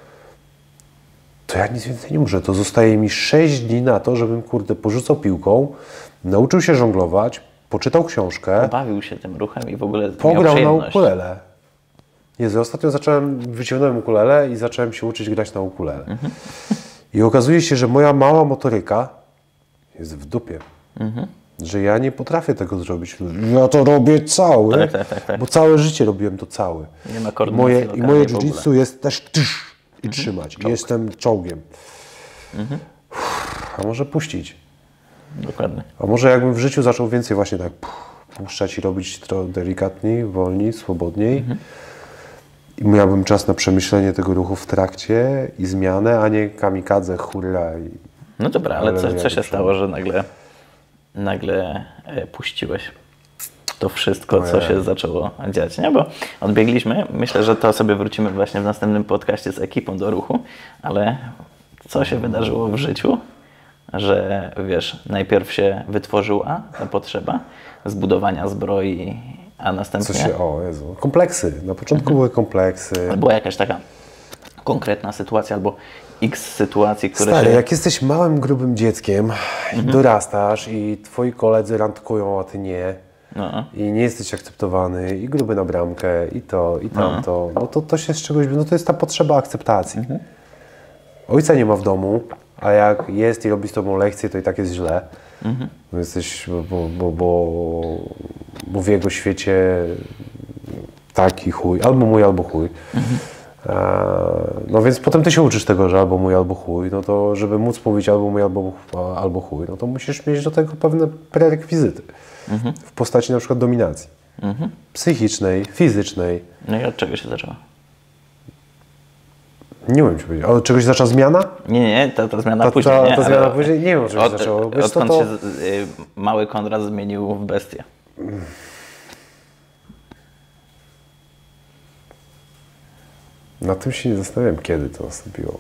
to ja nic więcej nie muszę. To zostaje mi sześć dni na to, żebym, kurde, porzucał piłką, nauczył się żonglować, poczytał książkę. Bawił się tym ruchem i w ogóle pograł na ukulele. Jezu, ostatnio zacząłem, wyciągnąłem ukulele i zacząłem się uczyć grać na ukulele. Mhm. I okazuje się, że moja mała motoryka jest w dupie. Mhm. Że ja nie potrafię tego zrobić. Ja to robię cały, tak, tak, tak, tak. bo całe życie robiłem to cały. Nie ma koordynacji moje, I moje jiu-jitsu jest też tysz, i mhm. trzymać. Czołg. Jestem czołgiem. Mhm. Uff, a może puścić? Dokładnie. A może jakbym w życiu zaczął więcej właśnie tak puszczać i robić to delikatniej, wolniej, swobodniej. Mhm. I miałbym czas na przemyślenie tego ruchu w trakcie i zmianę, a nie kamikadze, hurra. I... No dobra, ale co, co się stało, że nagle, nagle e, puściłeś to wszystko, co się zaczęło dziać, nie? Bo odbiegliśmy, myślę, że to sobie wrócimy właśnie w następnym podcaście z ekipą do ruchu, ale co się wydarzyło w życiu, że wiesz, najpierw się wytworzyła ta potrzeba zbudowania zbroi, a następnie... Co się, o Jezu, kompleksy. Na początku mhm. były kompleksy. Była jakaś taka konkretna sytuacja albo x sytuacji, które Stary, się... jak jesteś małym, grubym dzieckiem i mhm. dorastasz i twoi koledzy randkują, a ty nie, no. i nie jesteś akceptowany, i gruby na bramkę, i to, i tamto, no, no to to się z czegoś... No to jest ta potrzeba akceptacji. Mhm. Ojca nie ma w domu, a jak jest i robi z tobą lekcję, to i tak jest źle. Mhm. Bo jesteś, bo, bo, bo, bo w jego świecie taki chuj, albo mój, albo chuj. Mhm. No więc potem ty się uczysz tego, że albo mój, albo chuj, no to żeby móc mówić albo mój, albo, albo chuj, no to musisz mieć do tego pewne prerekwizyty mhm. w postaci na przykład dominacji mhm. psychicznej, fizycznej. No i od czego się zaczęła? Nie wiem ci powiedzieć. Od czegoś zaczęła zmiana? Nie, nie, ta, ta zmiana ta, później. Ta, nie, ta zmiana później? Nie wiem, od czego się zaczęło. Odkąd to... się y, mały Konrad zmienił w bestię? Na tym się nie zastanawiam, kiedy to nastąpiło.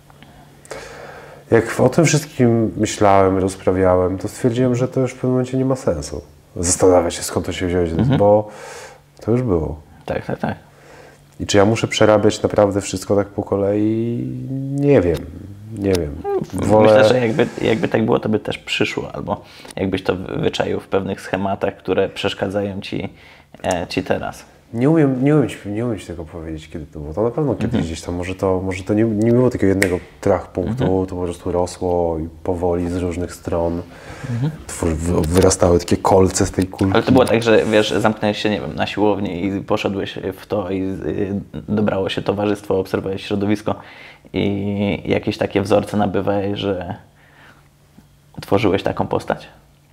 Jak o tym wszystkim myślałem, rozprawiałem, to stwierdziłem, że to już w pewnym momencie nie ma sensu. Zastanawiać się, skąd to się wziąć, mhm. bo to już było. Tak, tak, tak. I czy ja muszę przerabiać naprawdę wszystko tak po kolei? Nie wiem, nie wiem. Wolę... Myślę, że jakby, jakby tak było, to by też przyszło, albo jakbyś to wyczaił w pewnych schematach, które przeszkadzają ci, e, ci teraz. Nie umiem, nie, umiem ci, nie umiem ci tego powiedzieć, kiedy to było. To na pewno kiedyś mhm. gdzieś tam, może to, może to nie, nie było takiego jednego trach punktu, mhm. to po prostu rosło i powoli z różnych stron mhm. twór, wyrastały takie kolce z tej kulki. Ale to było tak, że wiesz, zamknąłeś się, nie wiem, na siłowni i poszedłeś w to i y, dobrało się towarzystwo, obserwowałeś środowisko i jakieś takie wzorce nabywałeś, że tworzyłeś taką postać?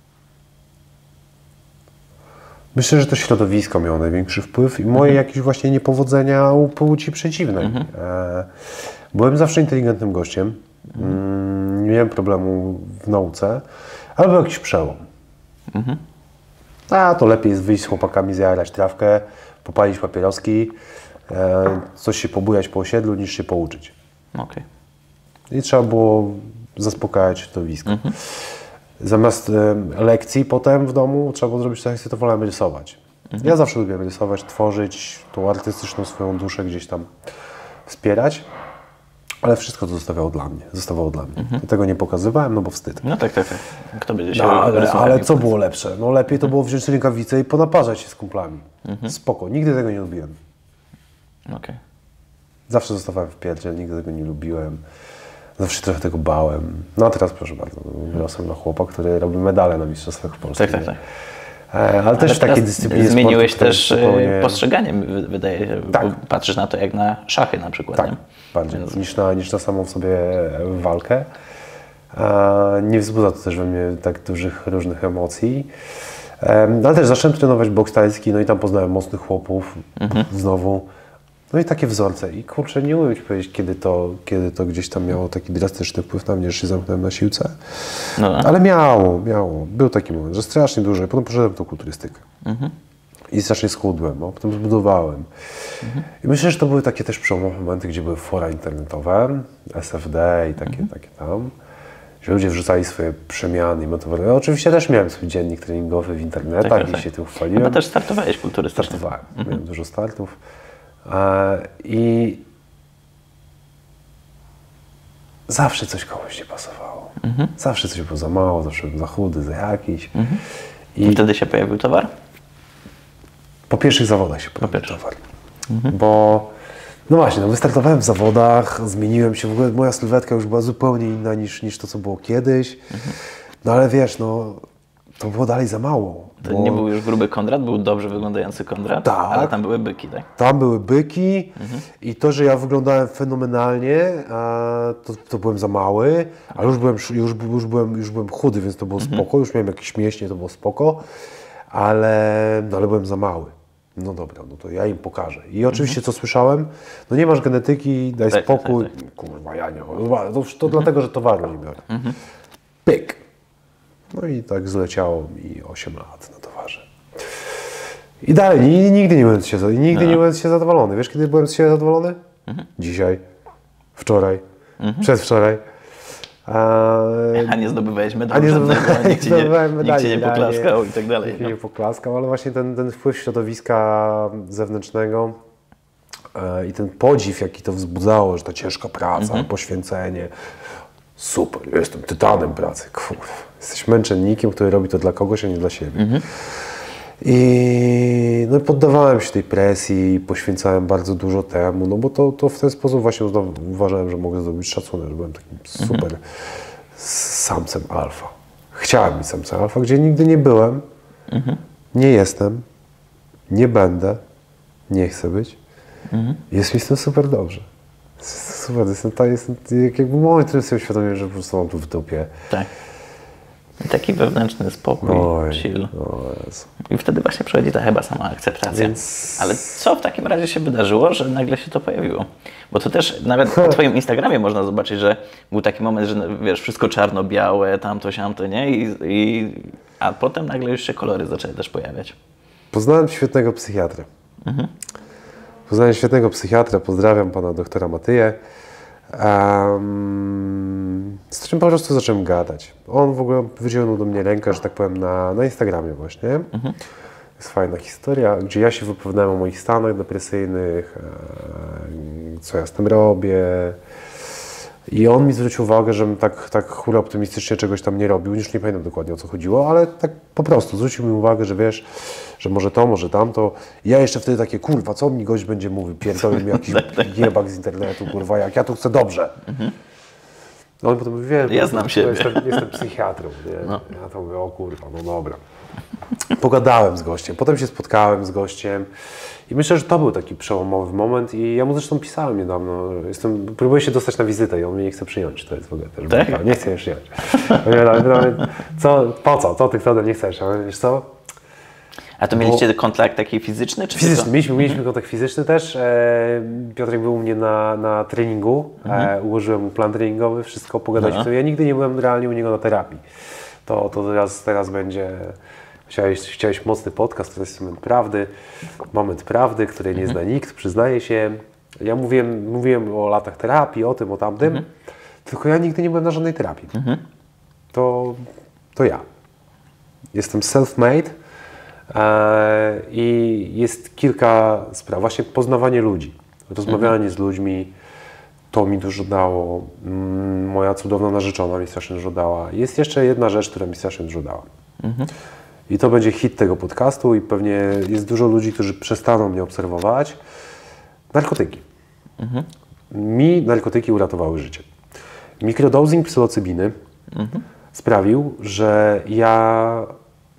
Myślę, że to środowisko miało największy wpływ i moje mhm. jakieś właśnie niepowodzenia u płci przeciwnej. Mhm. E, byłem zawsze inteligentnym gościem, mhm. nie miałem problemu w nauce, ale był jakiś przełom. Mhm. A to lepiej jest wyjść z chłopakami, zjarać trawkę, popalić papieroski, e, coś się pobujać po osiedlu, niż się pouczyć. Okay. I trzeba było zaspokajać środowisko. Mhm. Zamiast y, lekcji potem w domu trzeba było zrobić lekcję, to wolałem rysować. Mhm. Ja zawsze lubiłem rysować, tworzyć, tą artystyczną swoją duszę gdzieś tam wspierać, ale wszystko to zostawiało dla mnie, zostawało dla mnie. Mhm. Tego nie pokazywałem, no bo wstyd. No tak, tak, tak. Kto będzie się no, ale, ale co było lepsze? No lepiej to było wziąć rękawice i ponaparzać się z kumplami. Mhm. Spoko, nigdy tego nie lubiłem. Okay. Zawsze zostawałem w pierdziel, nigdy tego nie lubiłem. Zawsze się trochę tego bałem. No a teraz proszę bardzo, wyrosłem na chłopa, który robi medale na Mistrzostwach Polski. Tak, tak, tak. Ale, ale też w takiej dyscyplinie zmieniłeś sportu, też zupełnie... postrzeganie, wydaje się, tak. Patrzysz na to jak na szachy na przykład. Tak, nie? bardziej Więc... niż, na, niż na samą w sobie walkę. Nie wzbudza to też we mnie tak dużych różnych emocji. Ale też zacząłem trenować boks tajski, no i tam poznałem mocnych chłopów mhm. znowu. No i takie wzorce. I kurczę, nie umiem ci powiedzieć, kiedy to, kiedy to gdzieś tam miało taki drastyczny wpływ na mnie, że się zamknąłem na siłce. No. Ale miało, miało. Był taki moment, że strasznie dużo. I potem poszedłem w tą kulturystykę. Mhm. I strasznie schudłem, a potem zbudowałem. Mhm. I myślę, że to były takie też przełomowe momenty, gdzie były fora internetowe, S F D i takie, mhm. takie tam. Że ludzie wrzucali swoje przemiany i motywowali. Ja oczywiście też miałem swój dziennik treningowy w internetach tak, i tak. się tym chwaliłem. Chyba też startowałeś kulturystycznie. Startowałem. Mhm. Miałem dużo startów. E, I zawsze coś komuś nie pasowało. Mhm. Zawsze coś było za mało, zawsze za chudy, za jakiś. Mhm. I, I wtedy się pojawił towar? Po pierwszych zawodach się pojawił po towar. Mhm. Bo no właśnie, no wystartowałem w zawodach, zmieniłem się, w ogóle moja sylwetka już była zupełnie inna niż, niż to, co było kiedyś. Mhm. No ale wiesz, no to było dalej za mało. To bo... nie był już gruby Konrad, był dobrze wyglądający Konrad, tak, ale tam były byki, tak? Tam były byki mhm. i to, że ja wyglądałem fenomenalnie, to, to byłem za mały, ale już byłem, już, już byłem, już byłem chudy, więc to było mhm. spoko, już miałem jakieś mięśnie, to było spoko, ale, no, ale byłem za mały. No dobra, no to ja im pokażę. I oczywiście mhm. co słyszałem, no nie masz genetyki, daj tak, spokój. Tak, tak. Kurwa, ja nie. To, to mhm. dlatego, że towaru nie biorę. Mhm. Pyk. No i tak zleciało mi osiem lat na towarze. I dalej, nigdy nie byłem się, nigdy no. nie byłem się zadowolony. Wiesz, kiedy byłem z siebie zadowolony? Mhm. Dzisiaj, wczoraj, mhm. przedwczoraj. A, a nie zdobywałeś medalu żadnego, nikt ci nie, nikt ci nie poklaskał i tak dalej. Nikt no. nie poklaskał, ale właśnie ten, ten wpływ środowiska zewnętrznego e, i ten podziw, jaki to wzbudzało, że ta ciężka praca, mhm. poświęcenie, super, jestem tytanem pracy, kurwa, jesteś męczennikiem, który robi to dla kogoś, a nie dla siebie. Mhm. I no, poddawałem się tej presji, poświęcałem bardzo dużo temu, no bo to, to w ten sposób właśnie uważałem, że mogę zdobyć szacunek, że byłem takim super mhm. samcem alfa. Chciałem być samcem alfa, gdzie nigdy nie byłem, mhm. nie jestem, nie będę, nie chcę być. Mhm. Jest mi z tym super dobrze. Super, jestem, to jestem jakby moment, w którym sobie uświadomiłem, że po prostu mam tu w dupie. Tak. I taki wewnętrzny spokój, Oj, chill. I wtedy właśnie przychodzi ta chyba sama akceptacja. Więc... Ale co w takim razie się wydarzyło, że nagle się to pojawiło? Bo to też nawet na twoim Instagramie można zobaczyć, że był taki moment, że wiesz, wszystko czarno-białe, tamto, siamto, nie? I, i, a potem nagle już się kolory zaczęły też pojawiać. Poznałem świetnego psychiatrę. Mhm. Poznałem świetnego psychiatra, pozdrawiam pana doktora Matyję. Um, z którym po prostu zacząłem gadać. On w ogóle wyciągnął do mnie rękę, że tak powiem, na, na Instagramie właśnie. Mhm. Jest fajna historia, gdzie ja się wypowiadałem o moich stanach depresyjnych, e, co ja z tym robię. I on mi zwrócił uwagę, żebym tak, tak hura optymistycznie czegoś tam nie robił. Już nie pamiętam dokładnie, o co chodziło, ale tak po prostu zwrócił mi uwagę, że wiesz, że może to, może tamto. I ja jeszcze wtedy takie, kurwa, co mi gość będzie mówił? Pierdolę mi jakiś jebak z internetu, kurwa, jak ja tu chcę dobrze. Mhm. No on potem mówi, wiesz, ja znam siebie. Jestem, jestem psychiatrą, nie? No. Ja to mówię, o kurwa, no dobra. Pogadałem z gościem, potem się spotkałem z gościem i myślę, że to był taki przełomowy moment i ja mu zresztą pisałem niedawno, jestem, próbuję się dostać na wizytę i on mnie nie chce przyjąć, to jest w ogóle też, tak? Nie chce mnie przyjąć. Co, po co, co ty wtedy nie chcesz, ale wiesz co? A to mieliście Bo... kontakt taki fizyczny? Czy fizyczny, mieliśmy, mieliśmy kontakt fizyczny też. E, Piotrek był u mnie na, na treningu, mhm. e, ułożyłem mu plan treningowy, wszystko pogadaliśmy. No. Ja nigdy nie byłem realnie u niego na terapii. To, to teraz, teraz będzie... Chciałeś, chciałeś mocny podcast, to jest moment prawdy, moment prawdy, której nie zna nikt, przyznaje się. Ja mówiłem, mówiłem o latach terapii, o tym, o tamtym, mhm. tylko ja nigdy nie byłem na żadnej terapii. Mhm. To, to ja. Jestem self-made e, i jest kilka spraw. Właśnie poznawanie ludzi, rozmawianie mhm. z ludźmi, to mi dużo dało. Moja cudowna narzeczona mi strasznie dużo dała. Jest jeszcze jedna rzecz, która mi strasznie dużo dała. Mhm. I to będzie hit tego podcastu i pewnie jest dużo ludzi, którzy przestaną mnie obserwować. Narkotyki. Mhm. Mi narkotyki uratowały życie. Mikrodosing psylocybiny mhm. sprawił, że ja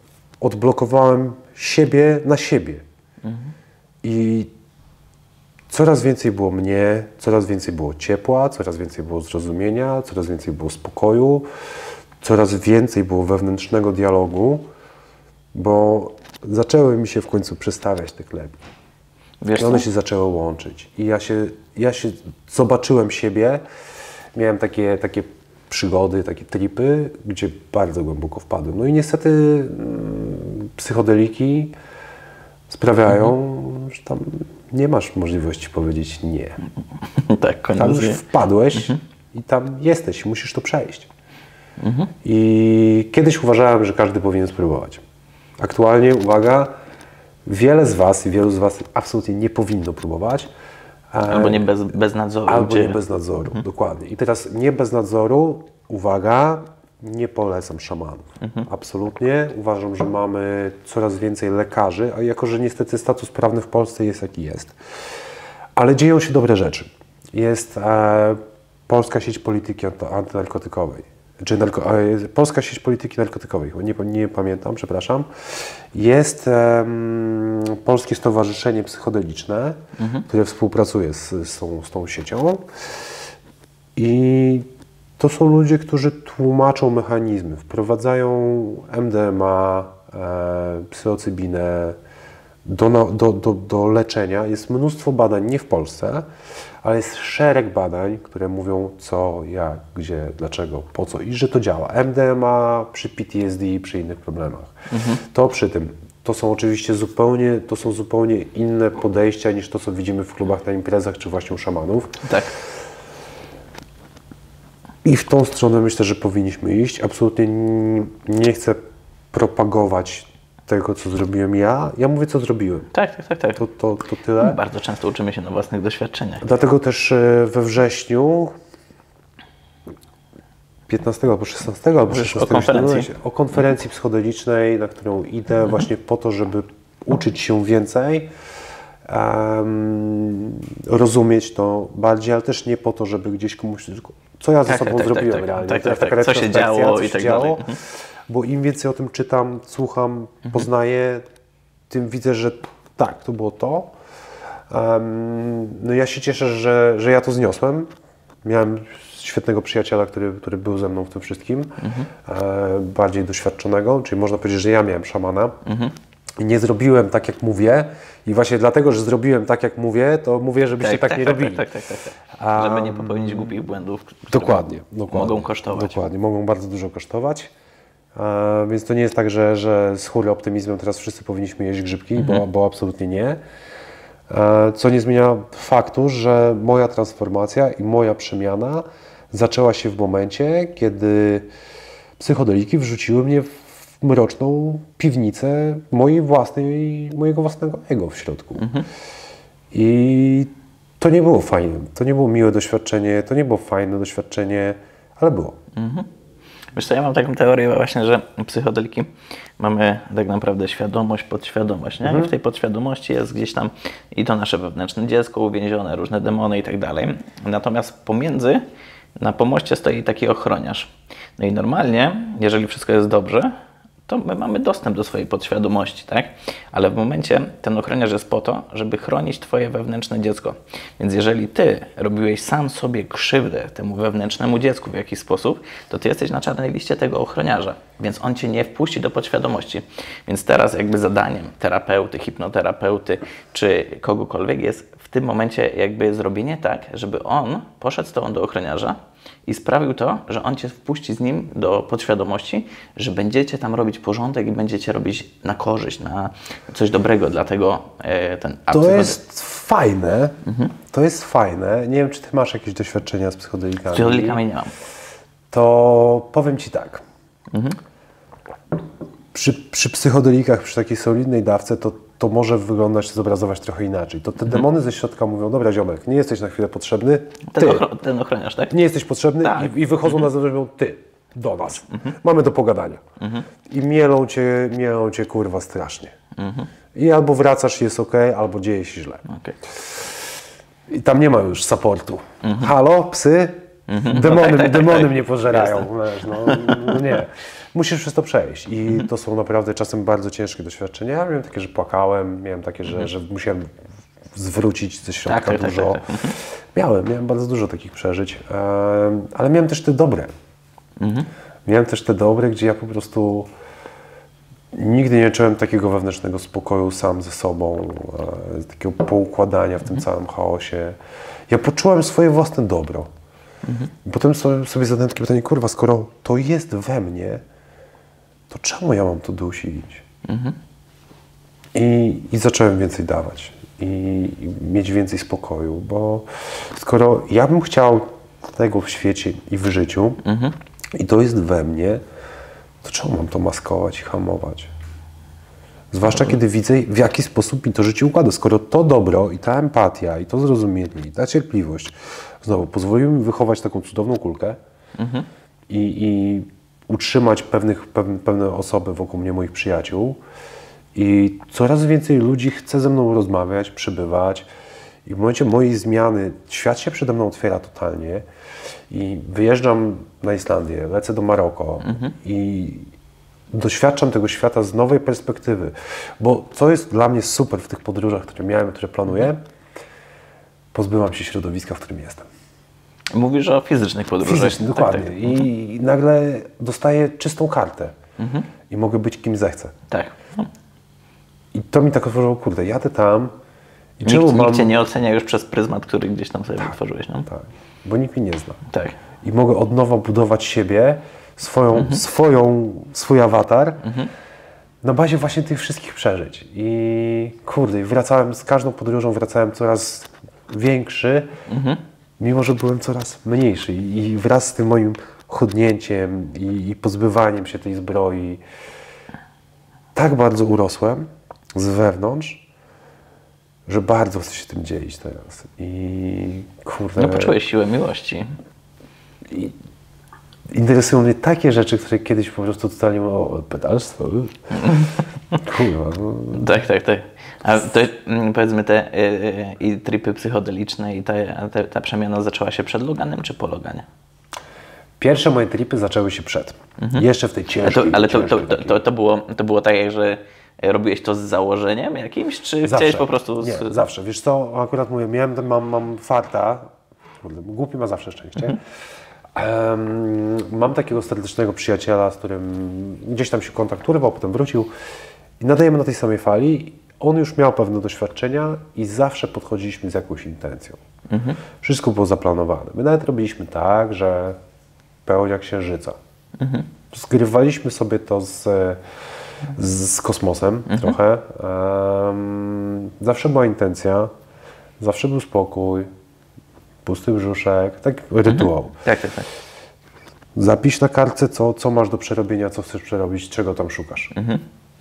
odblokowałem siebie na siebie. Mhm. I coraz więcej było mnie, coraz więcej było ciepła, coraz więcej było zrozumienia, coraz więcej było spokoju, coraz więcej było wewnętrznego dialogu, bo zaczęły mi się w końcu przestawiać te klepy. Wiesz I one co? się zaczęły łączyć. I ja się, ja się zobaczyłem siebie, miałem takie, takie przygody, takie tripy, gdzie bardzo głęboko wpadłem. No i niestety mm, psychodeliki sprawiają, mhm. że tam nie masz możliwości powiedzieć nie. Tak, koniec. Tam już wpadłeś mhm. i tam jesteś, musisz to przejść. Mhm. I kiedyś uważałem, że każdy powinien spróbować. Aktualnie, uwaga, wiele z Was i wielu z Was absolutnie nie powinno próbować. Albo nie bez, bez nadzoru. Albo gdzie... nie bez nadzoru, mhm. dokładnie. I teraz nie bez nadzoru, uwaga, nie polecam szamanów. Mhm. Absolutnie. Uważam, że mamy coraz więcej lekarzy, a jako, że niestety status prawny w Polsce jest jaki jest. Ale dzieją się dobre rzeczy. Jest e, Polska Sieć Polityki Antynarkotykowej. Czy narko, e, Polska Sieć Polityki Narkotykowej, nie, nie pamiętam, przepraszam. Jest e, Polskie Stowarzyszenie Psychodeliczne, mhm. które współpracuje z, z, tą, z tą siecią. I to są ludzie, którzy tłumaczą mechanizmy, wprowadzają M D M A, e, psylocybinę do, do, do, do leczenia. Jest mnóstwo badań, nie w Polsce, ale jest szereg badań, które mówią co, jak, gdzie, dlaczego, po co i że to działa. M D M A przy P T S D i przy innych problemach. Mhm. To przy tym. To są oczywiście zupełnie, to są zupełnie inne podejścia niż to, co widzimy w klubach na imprezach czy właśnie u szamanów. Tak. I w tą stronę myślę, że powinniśmy iść. Absolutnie nie chcę propagować tego, co zrobiłem ja. Ja mówię, co zrobiłem. Tak, tak, tak. tak. To, to, to tyle. Bardzo często uczymy się na własnych doświadczeniach. Dlatego też we wrześniu piętnastego albo szesnastego albo szesnastego o konferencji. o konferencji psychodelicznej, na którą idę mhm. właśnie po to, żeby uczyć się więcej, um, rozumieć to bardziej, ale też nie po to, żeby gdzieś komuś... Co ja ze tak, sobą tak, zrobiłem tak, tak, realnie. tak, tak, taka tak. Co się działo co i się tak działo, dalej. Mhm. Bo im więcej o tym czytam, słucham, mhm. poznaję, tym widzę, że tak, to było to. Um, no ja się cieszę, że, że ja to zniosłem. Miałem świetnego przyjaciela, który, który był ze mną w tym wszystkim, mhm. e, bardziej doświadczonego, czyli można powiedzieć, że ja miałem szamana. Mhm. I nie zrobiłem tak, jak mówię. I właśnie dlatego, że zrobiłem tak, jak mówię, to mówię, żebyście tak, tak, tak nie tak, robili. Tak, tak, tak, tak. Żeby nie popełnić głupich błędów, które dokładnie, dokładnie, mogą kosztować. Dokładnie, mogą bardzo dużo kosztować. E, więc to nie jest tak, że, że z chóry optymizmem teraz wszyscy powinniśmy jeść grzybki, mhm. bo, bo absolutnie nie. E, co nie zmienia faktu, że moja transformacja i moja przemiana zaczęła się w momencie, kiedy psychodeliki wrzuciły mnie w mroczną piwnicę mojej własnej, mojego własnego ego w środku. Mhm. I to nie było fajne. To nie było miłe doświadczenie, to nie było fajne doświadczenie, ale było. Mhm. Wiesz co, ja mam taką teorię właśnie, że psychodeliki mamy tak naprawdę świadomość, podświadomość, nie? Mhm. I w tej podświadomości jest gdzieś tam i to nasze wewnętrzne dziecko uwięzione, różne demony i tak dalej. Natomiast pomiędzy na pomoście stoi taki ochroniarz. No i normalnie, jeżeli wszystko jest dobrze, to my mamy dostęp do swojej podświadomości, tak? Ale w momencie ten ochroniarz jest po to, żeby chronić Twoje wewnętrzne dziecko. Więc jeżeli Ty robiłeś sam sobie krzywdę temu wewnętrznemu dziecku w jakiś sposób, to Ty jesteś na czarnej liście tego ochroniarza, więc on Cię nie wpuści do podświadomości. Więc teraz jakby zadaniem terapeuty, hipnoterapeuty czy kogokolwiek jest w tym momencie jakby zrobienie tak, żeby on poszedł z Tobą do ochroniarza i sprawił to, że on Cię wpuści z nim do podświadomości, że będziecie tam robić porządek i będziecie robić na korzyść, na coś dobrego, dlatego e, ten... To psychodel... jest fajne, mhm. to jest fajne. Nie wiem, czy Ty masz jakieś doświadczenia z psychodelikami. Z psychodelikami nie mam. To powiem Ci tak. Mhm. Przy, przy psychodelikach, przy takiej solidnej dawce, to, to może wyglądać, zobrazować trochę inaczej. To te mhm. demony ze środka mówią, dobra ziomek, nie jesteś na chwilę potrzebny, ty. Ten, ochro ten ochroniarz, tak? Nie jesteś potrzebny tak. i, i wychodzą mhm. na zewnątrz, mówią, ty, do nas. Mhm. Mamy do pogadania. Mhm. I mielą cię, mielą cię kurwa strasznie. Mhm. I albo wracasz i jest ok, albo dzieje się źle. Okay. I tam nie ma już supportu. Mhm. Halo, psy? Mhm. Demony, no tak, tak, demony tak, mnie pożerają. Wiesz, no, no nie. Musisz przez to przejść i mhm. to są naprawdę czasem bardzo ciężkie doświadczenia. Ja miałem takie, że płakałem, miałem takie, że, mhm. że musiałem zwrócić ze środka tak, tak, dużo. tak, tak, tak. Miałem, miałem bardzo dużo takich przeżyć, ale miałem też te dobre. Mhm. Miałem też te dobre, gdzie ja po prostu nigdy nie czułem takiego wewnętrznego spokoju sam ze sobą, takiego poukładania w tym mhm. całym chaosie. Ja poczułem swoje własne dobro. Mhm. I potem sobie, sobie zadałem takie pytanie, kurwa, skoro to jest we mnie, to czemu ja mam to dusić? Mhm. I, I zacząłem więcej dawać i, i mieć więcej spokoju, bo skoro ja bym chciał tego w świecie i w życiu mhm. i to jest we mnie, to czemu mam to maskować i hamować? Zwłaszcza kiedy widzę, w jaki sposób mi to życie układa. Skoro to dobro i ta empatia i to zrozumienie i ta cierpliwość znowu pozwoliły mi wychować taką cudowną kulkę mhm. i, i utrzymać pewnych, pewne, pewne osoby wokół mnie, moich przyjaciół, i coraz więcej ludzi chce ze mną rozmawiać, przybywać. I w momencie mojej zmiany świat się przede mną otwiera totalnie. I wyjeżdżam na Islandię, lecę do Maroko mhm. i doświadczam tego świata z nowej perspektywy. Bo co jest dla mnie super w tych podróżach, które miałem, które planuję, mhm. pozbywam się środowiska, w którym jestem. Mówisz o fizycznych podróżach. Fizycznie, dokładnie. Tak, tak. I nagle dostaję czystą kartę mhm. i mogę być kim zechcę. Tak. No. I to mi tak otworzyło, kurde, jadę tam i nikt, czemu mam... nikt Cię nie ocenia już przez pryzmat, który gdzieś tam sobie tak, wytworzyłeś. No? Tak, bo nikt mnie nie zna. Tak. I mogę od nowa budować siebie, swoją, mhm. swoją, swój awatar mhm. na bazie właśnie tych wszystkich przeżyć. I kurde, wracałem z każdą podróżą, wracałem coraz większy, mhm. mimo że byłem coraz mniejszy. I wraz z tym moim chudnięciem i, i pozbywaniem się tej zbroi tak bardzo urosłem z wewnątrz, że bardzo chcę się tym dzielić teraz. I kurde... No poczułeś siłę miłości. I interesują mnie takie rzeczy, które kiedyś po prostu totalnie o pedalstwo. Kurwa. No. Tak, tak, tak. A to powiedzmy te y, i tripy psychodeliczne i ta, ta, ta przemiana zaczęła się przed Loganem czy po Loganie? Pierwsze moje tripy zaczęły się przed. Mhm. Jeszcze w tej ciężkiej. To, ale to, to, to, to, to, było, to było tak, że robiłeś to z założeniem jakimś, czy zawsze. Chciałeś po prostu... Z... Nie, zawsze. Wiesz co, akurat mówię, miałem, mam, mam farta, kurde, głupi ma zawsze szczęście. Mhm. Um, mam takiego serdecznego przyjaciela, z którym gdzieś tam się kontaktował, potem wrócił i nadajemy na tej samej fali. On już miał pewne doświadczenia i zawsze podchodziliśmy z jakąś intencją. Mhm. Wszystko było zaplanowane. My nawet robiliśmy tak, że pełnia księżyca. Mhm. Zgrywaliśmy sobie to z, z, z kosmosem mhm. trochę. Um, zawsze była intencja, zawsze był spokój, pusty brzuszek, tak rytuał. Mhm. Tak, tak, tak. Zapisz na kartce, co, co masz do przerobienia, co chcesz przerobić, czego tam szukasz. Mhm.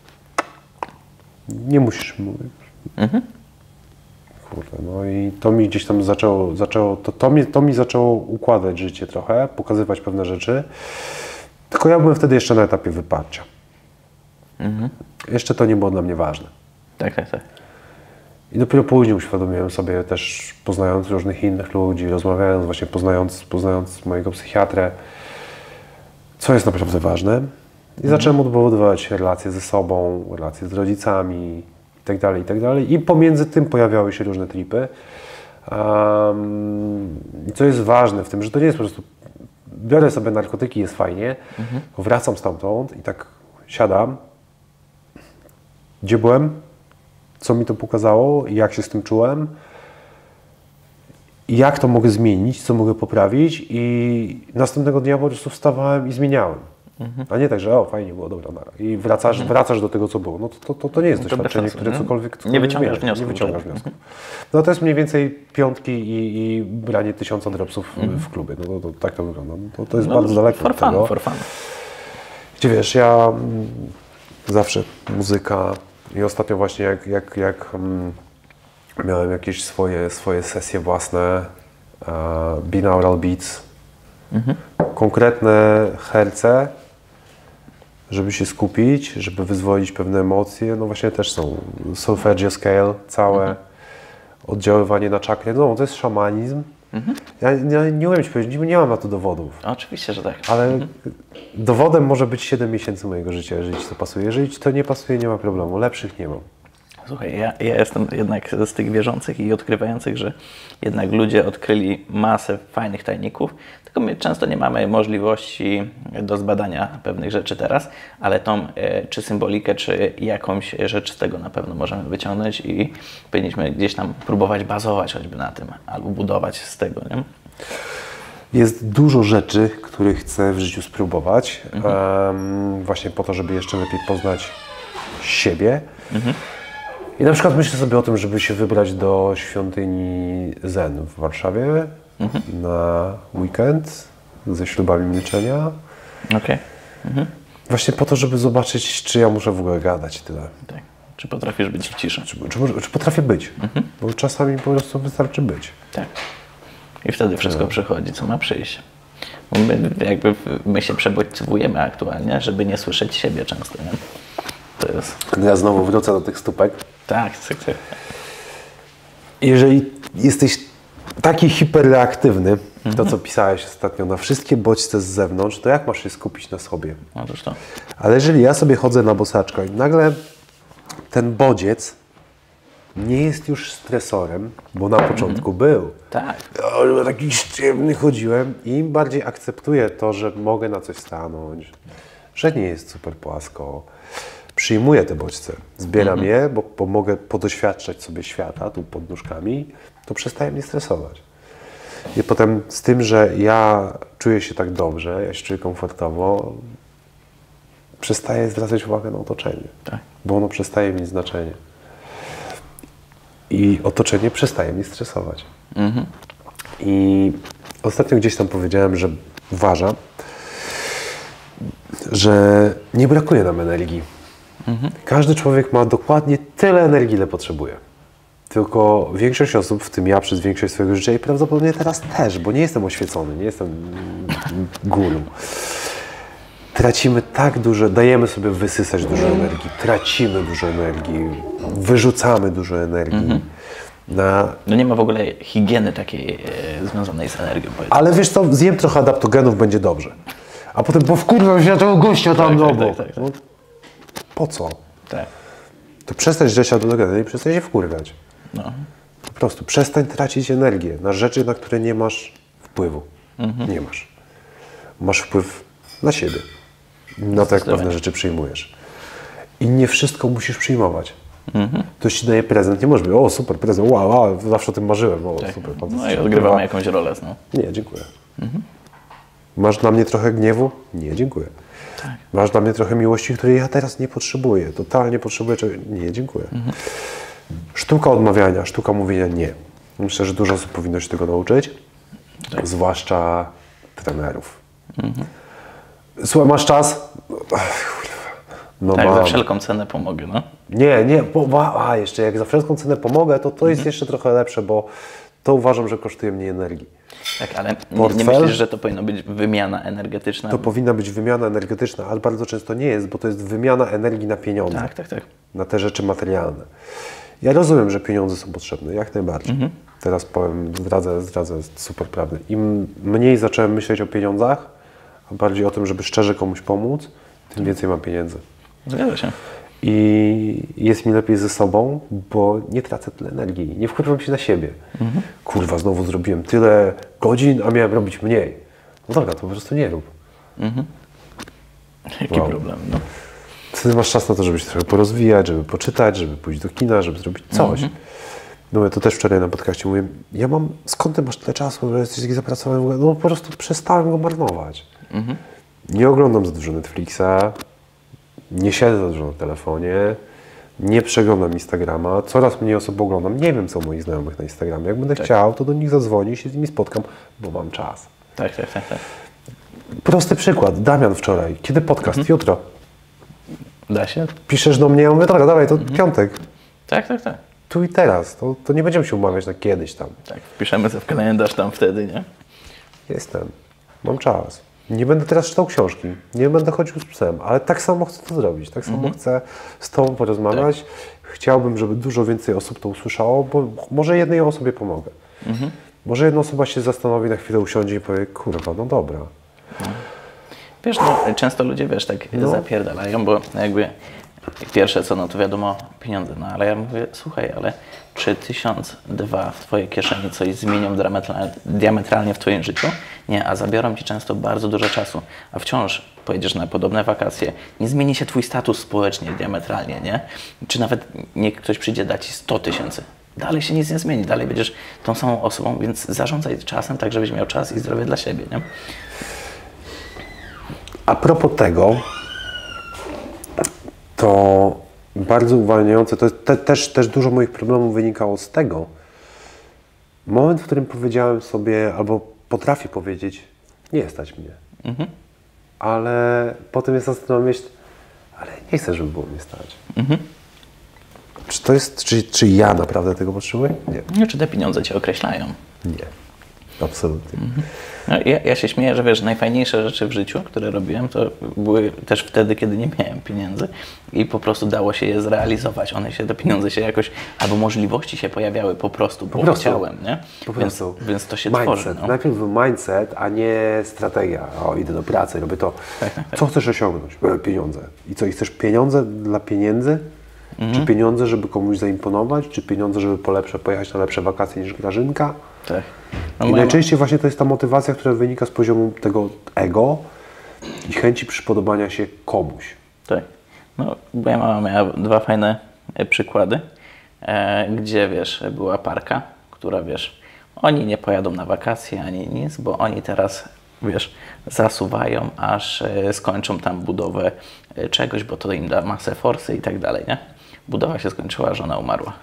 Nie musisz mówić. Mhm. Kurde, no i to mi gdzieś tam zaczęło, zaczęło to, to, mi, to mi zaczęło układać życie trochę, pokazywać pewne rzeczy. Tylko ja byłem wtedy jeszcze na etapie wyparcia. Mhm. Jeszcze to nie było dla mnie ważne. Tak, tak, tak. I dopiero później uświadomiłem sobie też, poznając różnych innych ludzi, rozmawiając, właśnie poznając, poznając mojego psychiatrę, co jest naprawdę ważne. I mhm. zacząłem odbudowywać relacje ze sobą, relacje z rodzicami i tak dalej, i tak dalej. I pomiędzy tym pojawiały się różne tripy. Um, co jest ważne w tym, że to nie jest po prostu biorę sobie narkotyki, jest fajnie, mhm. wracam stamtąd i tak siadam, gdzie byłem, co mi to pokazało i jak się z tym czułem, i jak to mogę zmienić, co mogę poprawić, i następnego dnia po prostu wstawałem i zmieniałem. Mhm. A nie tak, że o, fajnie było, dobra, nara. I wracasz, mhm. wracasz do tego, co było. No to, to, to nie jest no to doświadczenie, sensu, które cokolwiek, cokolwiek nie wyciągasz zmienia. wniosków. Nie wyciągasz wniosków. No to jest mniej więcej piątki i, i branie tysiąca dropsów mhm. w klubie. No to, to tak to wygląda. No, to, to jest no, bardzo daleko for od fun, tego. For fun. Gdzie wiesz, ja m, zawsze muzyka i ostatnio właśnie jak, jak, jak m, miałem jakieś swoje, swoje sesje własne, uh, binaural beats, mhm. konkretne herce, żeby się skupić, żeby wyzwolić pewne emocje, no właśnie też są solfeggio scale całe, mhm. oddziaływanie na czakry, no to jest szamanizm. Mhm. Ja, ja nie umiem ci powiedzieć, nie mam na to dowodów. Oczywiście, że tak. Ale mhm. dowodem może być siedem miesięcy mojego życia, jeżeli ci to pasuje. Jeżeli ci to nie pasuje, nie ma problemu, lepszych nie mam. Słuchaj, ja, ja jestem jednak z tych wierzących i odkrywających, że jednak ludzie odkryli masę fajnych tajników, tylko my często nie mamy możliwości do zbadania pewnych rzeczy teraz, ale tą e, czy symbolikę, czy jakąś rzecz z tego na pewno możemy wyciągnąć i powinniśmy gdzieś tam próbować bazować choćby na tym, albo budować z tego, nie? Jest dużo rzeczy, których chcę w życiu spróbować, mhm. um, właśnie po to, żeby jeszcze lepiej poznać siebie. Mhm. I na przykład myślę sobie o tym, żeby się wybrać do świątyni Zen w Warszawie mhm. na weekend ze ślubami milczenia. Okay. Mhm. Właśnie po to, żeby zobaczyć, czy ja muszę w ogóle gadać tyle. Tak. Czy potrafisz być w ciszy? Czy, czy, czy potrafię być, mhm. bo czasami po prostu wystarczy być. Tak. I wtedy wszystko no. przychodzi, co ma przyjść. My, jakby my się przebodźcowujemy aktualnie, żeby nie słyszeć siebie często. Nie? To jest... Ja znowu wrócę do tych stópek. Tak, tak, tak. Jeżeli jesteś taki hiperreaktywny, mhm. to co pisałeś ostatnio, na wszystkie bodźce z zewnątrz, to jak masz się skupić na sobie? Otóż to. Ale jeżeli ja sobie chodzę na bosaczka i nagle ten bodziec nie jest już stresorem, bo na początku mhm. był. Tak. Ja taki sztywny chodziłem i im bardziej akceptuję to, że mogę na coś stanąć, że nie jest super płasko. Przyjmuję te bodźce, zbieram mhm. je, bo, bo mogę podoświadczać sobie świata tu pod nóżkami, to przestaje mnie stresować. I potem z tym, że ja czuję się tak dobrze, ja się czuję komfortowo, przestaję zwracać uwagę na otoczenie, tak. bo ono przestaje mieć znaczenie. I otoczenie przestaje mnie stresować. Mhm. I ostatnio gdzieś tam powiedziałem, że uważam, że nie brakuje nam energii. Mhm. Każdy człowiek ma dokładnie tyle energii, ile potrzebuje. Tylko większość osób, w tym ja przez większość swojego życia i prawdopodobnie teraz też, bo nie jestem oświecony, nie jestem guru. Tracimy tak dużo, dajemy sobie wysysać dużo energii, tracimy dużo energii, wyrzucamy dużo energii. Mhm. Na... No nie ma w ogóle higieny takiej e, związanej z energią. Powiedzmy. Ale wiesz co, zjem trochę adaptogenów, będzie dobrze. A potem powkurwam się tego gościa tam tak, obok. Tak, tak, tak, tak. No, po co? Tak. To przestań żreć adaptogeny i przestań się wkurwiać. No. Po prostu przestań tracić energię na rzeczy, na które nie masz wpływu. Mhm. Nie masz. Masz wpływ na siebie. Na to, jak pewne rzeczy przyjmujesz. I nie wszystko musisz przyjmować. Mhm. Ktoś ci daje prezent, nie możesz mówić, o super prezent, wow, wow, zawsze o tym marzyłem, o tak. super. No i odgrywamy jakąś rolę. No. Nie, dziękuję. Mhm. Masz dla mnie trochę gniewu? Nie, dziękuję. Tak. Masz dla mnie trochę miłości, której ja teraz nie potrzebuję, totalnie potrzebuję czegoś. Nie, dziękuję. Mhm. Sztuka odmawiania, sztuka mówienia nie. Myślę, że dużo osób powinno się tego nauczyć, tak. zwłaszcza trenerów. Mhm. Słuchaj, masz czas? No tak, mam. Za wszelką cenę pomogę, no. Nie, nie, bo, a jeszcze jak za wszelką cenę pomogę, to to jest mhm. jeszcze trochę lepsze, bo to uważam, że kosztuje mniej energii. Tak, ale Portfel, nie myślisz, że to powinna być wymiana energetyczna? To powinna być wymiana energetyczna, ale bardzo często nie jest, bo to jest wymiana energii na pieniądze. Tak, tak, tak. Na te rzeczy materialne. Ja rozumiem, że pieniądze są potrzebne, jak najbardziej. Mhm. Teraz powiem, zdradzę, zdradzę super prawdę. Im mniej zacząłem myśleć o pieniądzach, a bardziej o tym, żeby szczerze komuś pomóc, tym więcej mam pieniędzy. Zgadza się. I jest mi lepiej ze sobą, bo nie tracę tyle energii, nie wkurwiam się na siebie. Mhm. Kurwa, znowu zrobiłem tyle godzin, a miałem robić mniej. No dobra, to po prostu nie rób. Mhm. Jaki wow. problem, no. Wtedy masz czas na to, żeby się trochę porozwijać, żeby poczytać, żeby pójść do kina, żeby zrobić coś. Mhm. No ja to też wczoraj na podcaście mówię, ja mam, skąd ty masz tyle czasu, że jesteś taki zapracowany? No po prostu przestałem go marnować. Mhm. Nie oglądam za dużo Netflixa, nie siedzę za dużo na telefonie, nie przeglądam Instagrama, coraz mniej osób oglądam, nie wiem co u moich znajomych na Instagramie. Jak będę tak. chciał, to do nich zadzwonię, się z nimi spotkam, bo mam czas. Tak, tak, tak. tak. Prosty przykład, Damian wczoraj, kiedy podcast? Mhm. Jutro. Da się? Piszesz do mnie, ja mówię, dobra, dawaj, to mhm. piątek. Tak, tak, tak. Tu i teraz, to, to nie będziemy się umawiać na kiedyś tam. Tak, wpiszemy sobie w kalendarz tam wtedy, nie? Jestem, mam czas. Nie będę teraz czytał książki, nie będę chodził z psem, ale tak samo chcę to zrobić, tak samo mhm. chcę z Tobą porozmawiać. Tak. Chciałbym, żeby dużo więcej osób to usłyszało, bo może jednej osobie pomogę. Mhm. Może jedna osoba się zastanowi, na chwilę usiądzie i powie, kurwa, no dobra. Wiesz, no, często ludzie, wiesz, tak no. zapierdalają, bo jakby I pierwsze co, no to wiadomo, pieniądze. No ale ja mówię, słuchaj, ale czy tysiąc dwa w twojej kieszeni coś zmienią diametralnie w twoim życiu? Nie, a zabiorą ci często bardzo dużo czasu. A wciąż pojedziesz na podobne wakacje, nie zmieni się twój status społecznie diametralnie, nie? Czy nawet niech ktoś przyjdzie dać ci sto tysięcy. Dalej się nic nie zmieni, dalej będziesz tą samą osobą, więc zarządzaj czasem tak, żebyś miał czas i zdrowie dla siebie, nie? A propos tego, to bardzo uwalniające, to te, też, też dużo moich problemów wynikało z tego, moment, w którym powiedziałem sobie, albo potrafię powiedzieć, nie stać mnie. Mhm. Ale potem jest następna myśl, ale nie chcę, żeby było mnie stać. Mhm. Czy to jest, czy, czy ja naprawdę tego potrzebuję? Nie. Nie, czy te pieniądze cię określają? Nie. Absolutnie. Mhm. No, ja, ja się śmieję, że wiesz, najfajniejsze rzeczy w życiu, które robiłem, to były też wtedy, kiedy nie miałem pieniędzy i po prostu dało się je zrealizować. One się, te pieniądze się jakoś, albo możliwości się pojawiały po prostu, bo po prostu. chciałem, nie? Po więc, prostu. Więc to się mindset. tworzy. No. Najpierw był mindset, a nie strategia. O, idę do pracy, robię to. Co chcesz osiągnąć? E, pieniądze. I co? I chcesz pieniądze dla pieniędzy? Mhm. Czy pieniądze, żeby komuś zaimponować? Czy pieniądze, żeby po lepsze, pojechać na lepsze wakacje niż Grażynka? Tak. No I najczęściej właśnie to jest ta motywacja, która wynika z poziomu tego ego i chęci przypodobania się komuś. Tak. No, moja mama miała dwa fajne przykłady, e, gdzie wiesz, była parka, która wiesz, oni nie pojadą na wakacje ani nic, bo oni teraz wiesz, zasuwają, aż e, skończą tam budowę e, czegoś, bo to im da masę forsy i tak dalej, nie? Budowa się skończyła, żona umarła.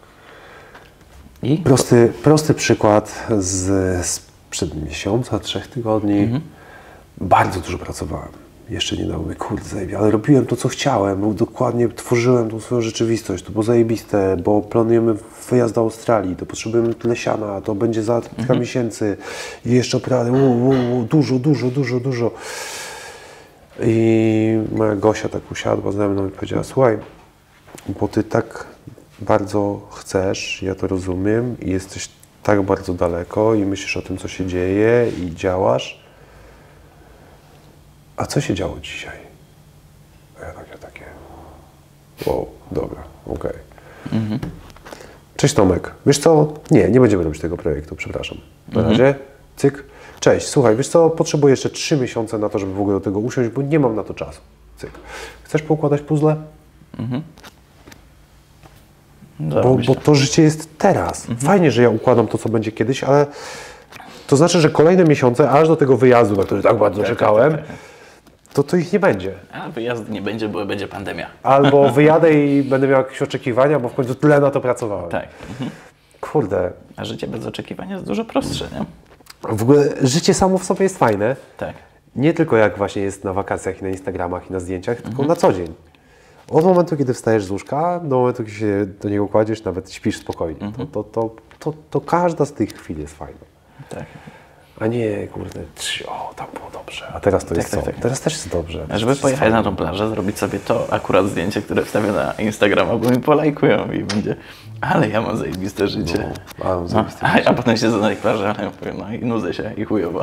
I? Prosty, prosty przykład z, sprzed miesiąca, trzech tygodni. Mhm. Bardzo dużo pracowałem. Jeszcze nie dało mi, kurde, zajebie, ale robiłem to, co chciałem. Dokładnie tworzyłem tą swoją rzeczywistość. To było zajebiste, bo planujemy wyjazd do Australii, to potrzebujemy tyle siana, to będzie za kilka mhm. miesięcy i jeszcze operadę. Dużo, dużo, dużo, dużo. I moja Gosia tak usiadła ze mną i powiedziała, słuchaj, bo ty tak bardzo chcesz, ja to rozumiem i jesteś tak bardzo daleko i myślisz o tym, co się dzieje i działasz. A co się działo dzisiaj? A ja takie, takie, wow, dobra, okej. Okay. Mhm. Cześć Tomek, wiesz co? Nie, nie będziemy robić tego projektu, przepraszam. Na mhm. razie, cyk. Cześć, słuchaj, wiesz co? Potrzebuję jeszcze trzy miesiące na to, żeby w ogóle do tego usiąść, bo nie mam na to czasu. Cyk. Chcesz poukładać puzzle? Mhm. Bo, bo to życie jest teraz. Mhm. Fajnie, że ja układam to, co będzie kiedyś, ale to znaczy, że kolejne miesiące, aż do tego wyjazdu, na który tak bardzo tak, czekałem, tak, tak, tak. to to ich nie będzie. A wyjazdu nie będzie, bo będzie pandemia. Albo wyjadę i będę miał jakieś oczekiwania, bo w końcu tyle na to pracowałem. Tak. Mhm. Kurde. A życie bez oczekiwania jest dużo prostsze, nie? W ogóle życie samo w sobie jest fajne. Tak. Nie tylko jak właśnie jest na wakacjach i na Instagramach i na zdjęciach, mhm. tylko na co dzień. Od momentu, kiedy wstajesz z łóżka, do momentu, kiedy się do niego kładziesz, nawet śpisz spokojnie. Mhm. To, to, to, to, to każda z tych chwil jest fajna. Tak. A nie, kurde, o, tam było dobrze. A teraz to tak, jest tak, co? Tak, tak. Teraz też jest dobrze. A żeby pojechać fajnie na tą plażę, zrobić sobie to akurat zdjęcie, które wstawię na Instagrama, bo mi polajkują i będzie, ale ja mam zajebiste życie. No, a, mam zajebiste no, życie. A, a potem siedzę na tej plaży, ale ja powiem, no i nudzę się i chujowo.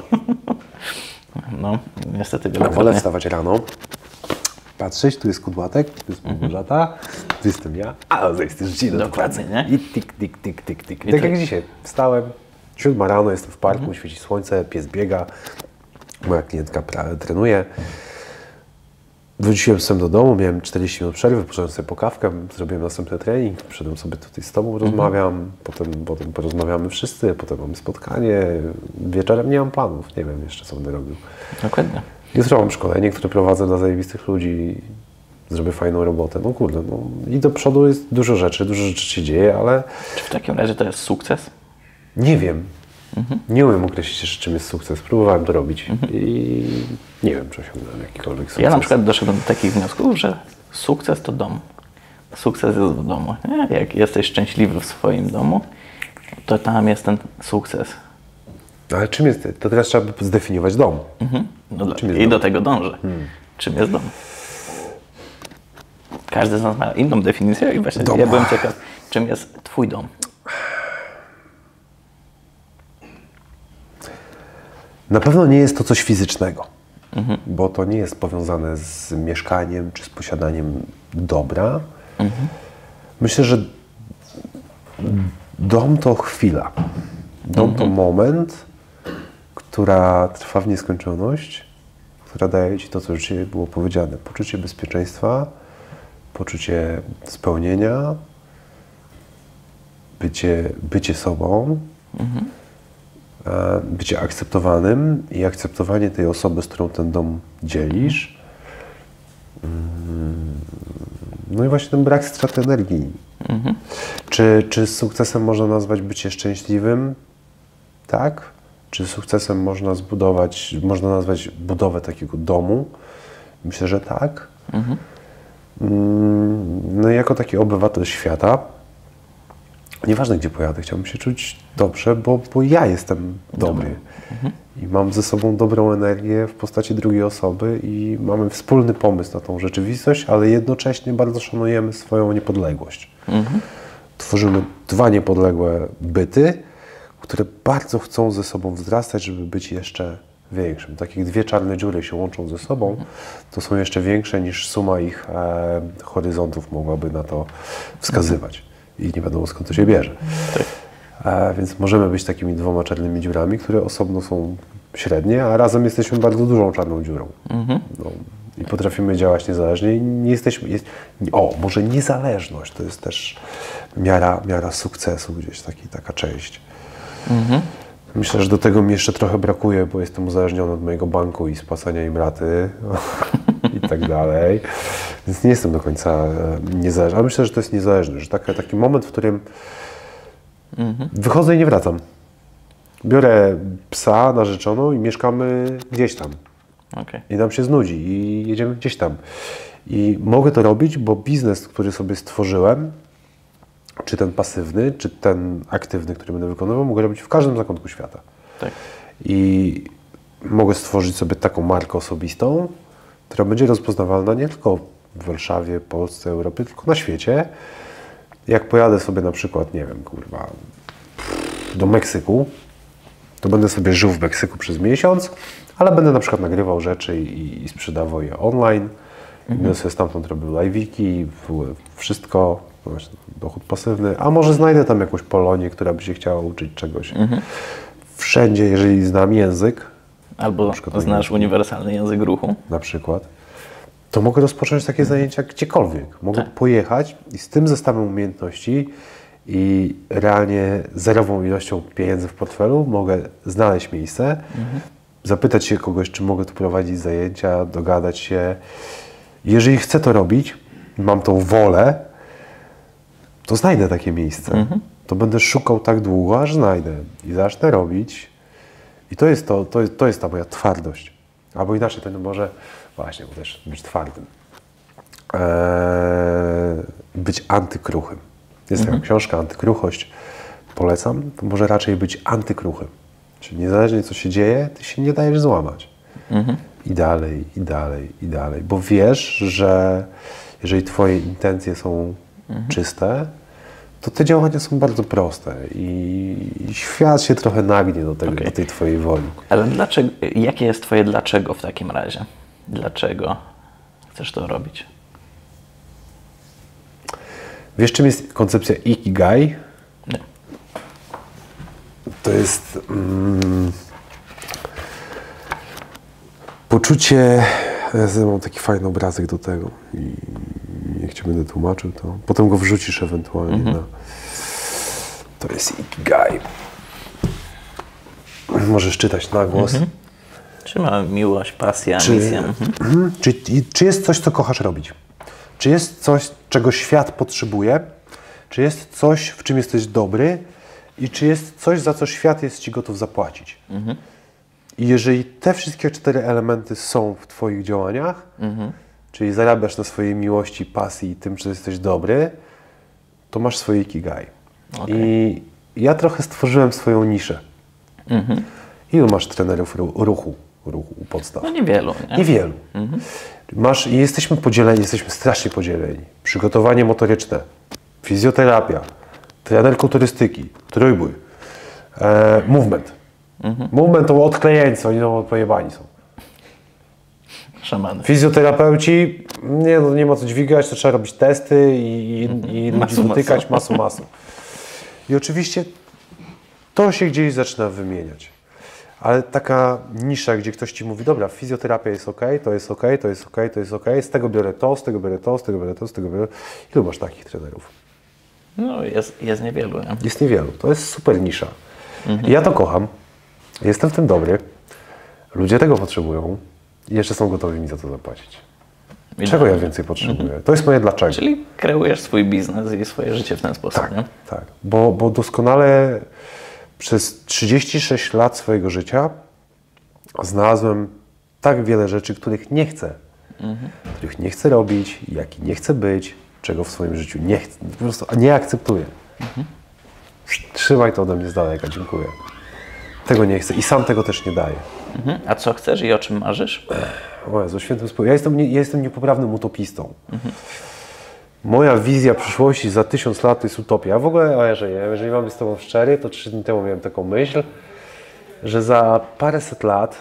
No, niestety wielokrotnie. Wolę wstawać rano. Patrzeć, tu jest kudłatek, tu jest Małgorzata, mm -hmm. tu jestem ja, a to jest życie. Dokładnie, nie? I tik, tik, tik, tik, tik. I tak to... jak dzisiaj. Wstałem, siódma rano, jestem w parku, mm -hmm. świeci słońce, pies biega, moja klientka trenuje. Wróciłem sobie do domu, miałem czterdzieści minut przerwy, poszedłem sobie po kawkę, zrobiłem następny trening, przyszedłem sobie tutaj z Tobą, rozmawiam, mm -hmm. potem, potem porozmawiamy wszyscy, potem mamy spotkanie, wieczorem nie mam planów, nie wiem jeszcze co będę robił. Dokładnie. Jutro mam szkolenie, które prowadzę dla zajebistych ludzi, zrobię fajną robotę. No kurde, no i do przodu jest dużo rzeczy, dużo rzeczy się dzieje, ale... Czy w takim razie to jest sukces? Nie wiem. Mhm. Nie umiem określić jeszcze, czym jest sukces. Próbowałem to robić mhm. i nie wiem, czy osiągnąłem jakikolwiek sukces. Ja na przykład doszedłem do takich wniosków, że sukces to dom. Sukces jest w domu. Nie? Jak jesteś szczęśliwy w swoim domu, to tam jest ten sukces. Ale czym jest? To teraz trzeba by zdefiniować dom. Mhm. No czym jest I dom? Do tego dążę. Hmm. Czym jest dom? Każdy z nas ma inną definicję i właśnie dom. Ja byłem ciekaw, czym jest Twój dom. Na pewno nie jest to coś fizycznego. mhm. bo to nie jest powiązane z mieszkaniem czy z posiadaniem dobra. Mhm. Myślę, że dom to chwila. Dom mhm. to moment, która trwa w nieskończoność, która daje ci to, co już dzisiaj było powiedziane. Poczucie bezpieczeństwa, poczucie spełnienia, bycie, bycie sobą, mhm. bycie akceptowanym i akceptowanie tej osoby, z którą ten dom dzielisz. No i właśnie ten brak straty energii. Mhm. Czy, czy sukcesem można nazwać bycie szczęśliwym? Tak. Czy sukcesem można zbudować, można nazwać budowę takiego domu? Myślę, że tak. Mhm. No i jako taki obywatel świata, nieważne gdzie pojadę, chciałbym się czuć dobrze, bo, bo ja jestem dobry. Mhm. I mam ze sobą dobrą energię w postaci drugiej osoby i mamy wspólny pomysł na tą rzeczywistość, ale jednocześnie bardzo szanujemy swoją niepodległość. Mhm. Tworzymy dwa niepodległe byty, które bardzo chcą ze sobą wzrastać, żeby być jeszcze większym. Tak jak dwie czarne dziury się łączą ze sobą, to są jeszcze większe niż suma ich e, horyzontów mogłaby na to wskazywać. I nie wiadomo, skąd to się bierze. Tak. E, więc możemy być takimi dwoma czarnymi dziurami, które osobno są średnie, a razem jesteśmy bardzo dużą czarną dziurą. Mhm. No, i potrafimy działać niezależnie i nie jesteśmy... Jest, o, może niezależność to jest też miara, miara sukcesu, gdzieś taki, taka część. Mhm. Myślę, że do tego mi jeszcze trochę brakuje, bo jestem uzależniony od mojego banku i spłacania im raty i tak dalej. Więc nie jestem do końca niezależny. Ale myślę, że to jest niezależne, że taki, taki moment, w którym mhm. wychodzę i nie wracam. Biorę psa, narzeczoną i mieszkamy gdzieś tam. Okay. I nam się znudzi i jedziemy gdzieś tam. I mogę to robić, bo biznes, który sobie stworzyłem, czy ten pasywny, czy ten aktywny, który będę wykonywał, mogę robić w każdym zakątku świata. Tak. I mogę stworzyć sobie taką markę osobistą, która będzie rozpoznawalna nie tylko w Warszawie, Polsce, Europie, tylko na świecie. Jak pojadę sobie na przykład, nie wiem, kurwa, do Meksyku, to będę sobie żył w Meksyku przez miesiąc, ale będę na przykład nagrywał rzeczy i, i sprzedawał je online. Mhm. Będę sobie stamtąd robił live'iki, wszystko, właśnie dochód pasywny, a może znajdę tam jakąś Polonię, która by się chciała uczyć czegoś. Mhm. Wszędzie, jeżeli znam język, albo znasz uniwersalny język ruchu, na przykład, to mogę rozpocząć takie zajęcia gdziekolwiek. Mogę tak. pojechać i z tym zestawem umiejętności i realnie zerową ilością pieniędzy w portfelu mogę znaleźć miejsce, mhm. zapytać się kogoś, czy mogę tu prowadzić zajęcia, dogadać się. Jeżeli chcę to robić, mam tą wolę, to znajdę takie miejsce. Mhm. To będę szukał tak długo, aż znajdę i zacznę robić. I to jest, to, to, jest, to jest ta moja twardość. Albo inaczej, to może właśnie, bo też być twardym. Eee, być antykruchym. Jest mhm. taka książka Antykruchość, polecam. To może raczej być antykruchym. Czyli niezależnie co się dzieje, ty się nie dajesz złamać. Mhm. I dalej, i dalej, i dalej. Bo wiesz, że jeżeli twoje intencje są mhm. czyste, to te działania są bardzo proste i świat się trochę nagnie do, tego, okay. do tej twojej woli. Ale dlaczego, jakie jest twoje dlaczego w takim razie? Dlaczego chcesz to robić? Wiesz, czym jest koncepcja Ikigai? Nie. To jest mm, poczucie... Ja mam taki fajny obrazek do tego i jak Ci będę tłumaczył, to potem go wrzucisz ewentualnie mhm. na... To jest Ikigai. Możesz czytać na głos. Mhm. Czy ma miłość, pasja, czy, misja? Mhm. Czy, czy jest coś, co kochasz robić? Czy jest coś, czego świat potrzebuje? Czy jest coś, w czym jesteś dobry? I czy jest coś, za co świat jest Ci gotów zapłacić? Mhm. I jeżeli te wszystkie cztery elementy są w Twoich działaniach, mhm. czyli zarabiasz na swojej miłości, pasji i tym, że jesteś dobry, to masz swoje Ikigai. Okay. I ja trochę stworzyłem swoją niszę. Mhm. Ilu masz trenerów ruchu, ruchu u podstaw? No niewielu. Nie? Niewielu. Mhm. Masz, jesteśmy podzieleni, jesteśmy strasznie podzieleni. Przygotowanie motoryczne, fizjoterapia, trener kulturystyki, trójbój, e, movement. Mhm. Movement to odklejeńcy, oni no pojebani są. szamany. Fizjoterapeuci, nie, no, nie ma co dźwigać, to trzeba robić testy i, i, i ludzi Masu, dotykać, masu, masu. I oczywiście to się gdzieś zaczyna wymieniać. Ale taka nisza, gdzie ktoś ci mówi, dobra, fizjoterapia jest ok, to jest ok, to jest ok, to jest ok, z tego biorę to, z tego biorę to, z tego biorę to, z tego biorę... Ilu masz takich trenerów? No, jest, jest niewielu. Nie? Jest niewielu. To jest super nisza. Mhm. I ja to kocham. Jestem w tym dobry. Ludzie tego potrzebują i jeszcze są gotowi mi za to zapłacić. I czego ja więcej potrzebuję? Mhm. To jest moje dlaczego. Czyli kreujesz swój biznes i swoje życie w ten sposób, tak, nie? Tak, bo, bo doskonale przez trzydzieści sześć lat swojego życia znalazłem tak wiele rzeczy, których nie chcę. Mhm. Których nie chcę robić, jaki nie chcę być, czego w swoim życiu nie chcę, po prostu nie akceptuję. Mhm. Trzymaj to ode mnie z daleka, dziękuję. Tego nie chcę i sam tego też nie daję. Mhm. A co chcesz i o czym marzysz? O Jezu, świętym spokój. Ja jestem, nie, ja jestem niepoprawnym utopistą. Mhm. Moja wizja przyszłości za tysiąc lat to jest utopia. W ogóle, o jeżeli, jeżeli mam być z Tobą szczery, to trzy dni temu miałem taką myśl, że za paręset lat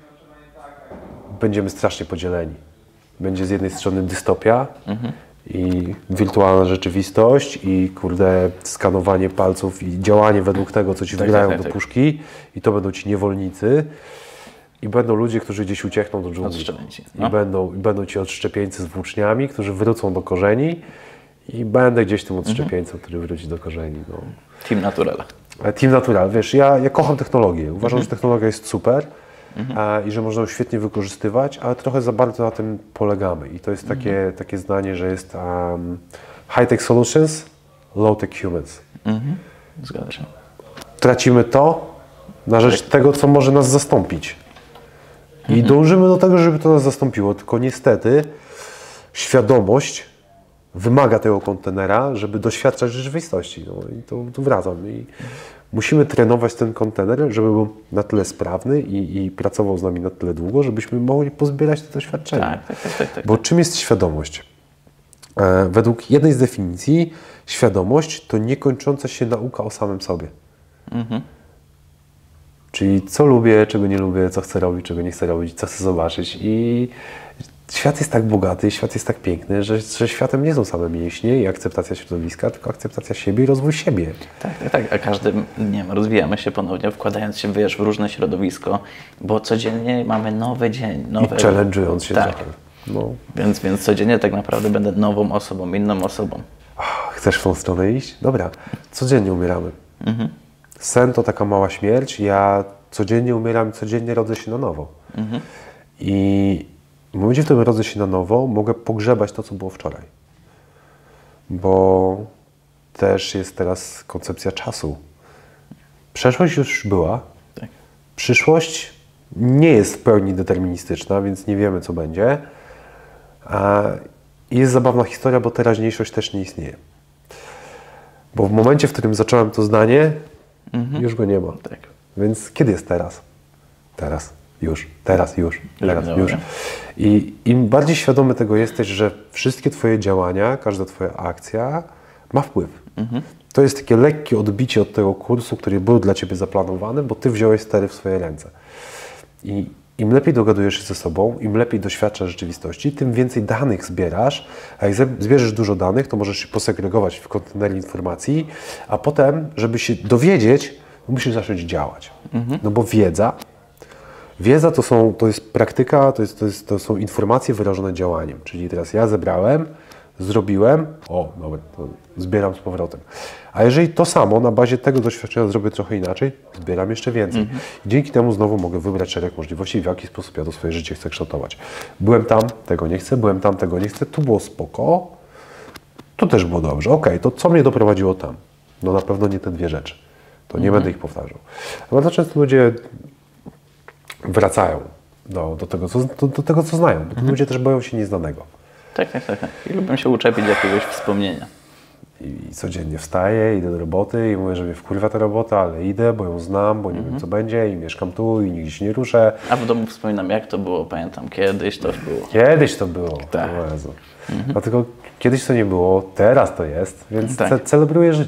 będziemy strasznie podzieleni. Będzie z jednej strony dystopia mhm. i wirtualna rzeczywistość i kurde skanowanie palców i działanie według tego, co Ci tak, wgrają tak, do tak. puszki i to będą Ci niewolnicy. I będą ludzie, którzy gdzieś uciekną do dżungli. No. I, będą, I będą ci odszczepieńcy z włóczniami, którzy wrócą do korzeni. I będę gdzieś tym odszczepieńcem, mhm. który wróci do korzeni. No. Team Natural. Team Natural. Wiesz, ja, ja kocham technologię. Uważam, mhm. że technologia jest super mhm. a, i że można ją świetnie wykorzystywać, ale trochę za bardzo na tym polegamy. I to jest takie, mhm. takie zdanie, że jest um, high-tech solutions, low-tech humans. Mhm. Zgadza się. Tracimy to na rzecz tak. tego, co może nas zastąpić. I mhm. dążymy do tego, żeby to nas zastąpiło, tylko niestety świadomość wymaga tego kontenera, żeby doświadczać rzeczywistości. No i tu, tu wracam. I musimy trenować ten kontener, żeby był na tyle sprawny i, i pracował z nami na tyle długo, żebyśmy mogli pozbierać te doświadczenia. Tak, tak, tak, tak, tak. Bo czym jest świadomość? E, według jednej z definicji świadomość to niekończąca się nauka o samym sobie. Mhm. Czyli co lubię, czego nie lubię, co chcę robić, czego nie chcę robić, co chcę zobaczyć. I świat jest tak bogaty, świat jest tak piękny, że, że światem nie są same mięśnie i akceptacja środowiska, tylko akceptacja siebie i rozwój siebie. Tak, tak, tak. A każdym dniem rozwijamy się ponownie, wkładając się, wiesz, w różne środowisko, bo codziennie mamy nowy dzień. Nowe... I challenge'ując się tak. trochę. No. Więc, więc codziennie tak naprawdę będę nową osobą, inną osobą. Chcesz w tą stronę iść? Dobra. Codziennie umieramy. Mhm. Sen to taka mała śmierć. Ja codziennie umieram, codziennie rodzę się na nowo. Mhm. I w momencie, w którym rodzę się na nowo, mogę pogrzebać to, co było wczoraj. Bo też jest teraz koncepcja czasu. Przeszłość już była. Tak. Przyszłość nie jest w pełni deterministyczna, więc nie wiemy, co będzie. A jest zabawna historia, bo teraźniejszość też nie istnieje. Bo w momencie, w którym zacząłem to zdanie, mhm. już go nie ma. Tak. Więc kiedy jest teraz? Teraz, już, teraz, już, teraz, już. I im bardziej świadomy tego jesteś, że wszystkie Twoje działania, każda Twoja akcja ma wpływ. Mhm. To jest takie lekkie odbicie od tego kursu, który był dla Ciebie zaplanowany, bo Ty wziąłeś stery w swoje ręce. I im lepiej dogadujesz się ze sobą, im lepiej doświadczasz rzeczywistości, tym więcej danych zbierasz, a jak zbierzesz dużo danych, to możesz się posegregować w kontenerze informacji, a potem, żeby się dowiedzieć, musisz zacząć działać. Mhm. No bo wiedza, wiedza to, są, to jest praktyka, to, jest, to, jest, to są informacje wyrażone działaniem. Czyli teraz ja zebrałem, zrobiłem, o, dobra, to zbieram z powrotem. A jeżeli to samo, na bazie tego doświadczenia zrobię trochę inaczej, zbieram jeszcze więcej. Mhm. I dzięki temu znowu mogę wybrać szereg możliwości, w jaki sposób ja to swoje życie chcę kształtować. Byłem tam, tego nie chcę, byłem tam, tego nie chcę, tu było spoko, tu też było dobrze. Okej, okay, to co mnie doprowadziło tam? No na pewno nie te dwie rzeczy. To nie mhm. będę ich powtarzał. Bardzo często ludzie wracają do, do, tego, co, do, do tego, co znają. Bo mhm. ludzie też boją się nieznanego. Tak, tak, tak. I lubią się uczepić jakiegoś wspomnienia. I codziennie wstaję, idę do roboty i mówię, że mnie wkurwa ta robota, ale idę, bo ją znam, bo nie mhm. wiem, co będzie i mieszkam tu i nigdzie się nie ruszę. A w domu wspominam, jak to było, pamiętam, kiedyś to było. Kiedyś to było. Tak. O Jezu. Mhm. Dlatego kiedyś to nie było, teraz to jest, więc tak. ce celebruję życie.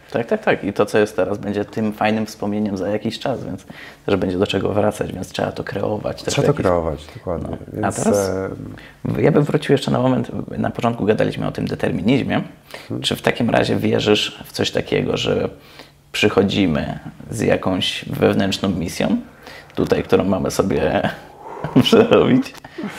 Tak, tak, tak. I to, co jest teraz, będzie tym fajnym wspomnieniem za jakiś czas, więc też będzie do czego wracać, więc trzeba to kreować. Trzeba to jakiś... kreować, dokładnie. No. Więc... A teraz ja bym wrócił jeszcze na moment, na początku gadaliśmy o tym determinizmie. Hmm. Czy w takim razie wierzysz w coś takiego, że przychodzimy z jakąś wewnętrzną misją, tutaj, którą mamy sobie przerobić?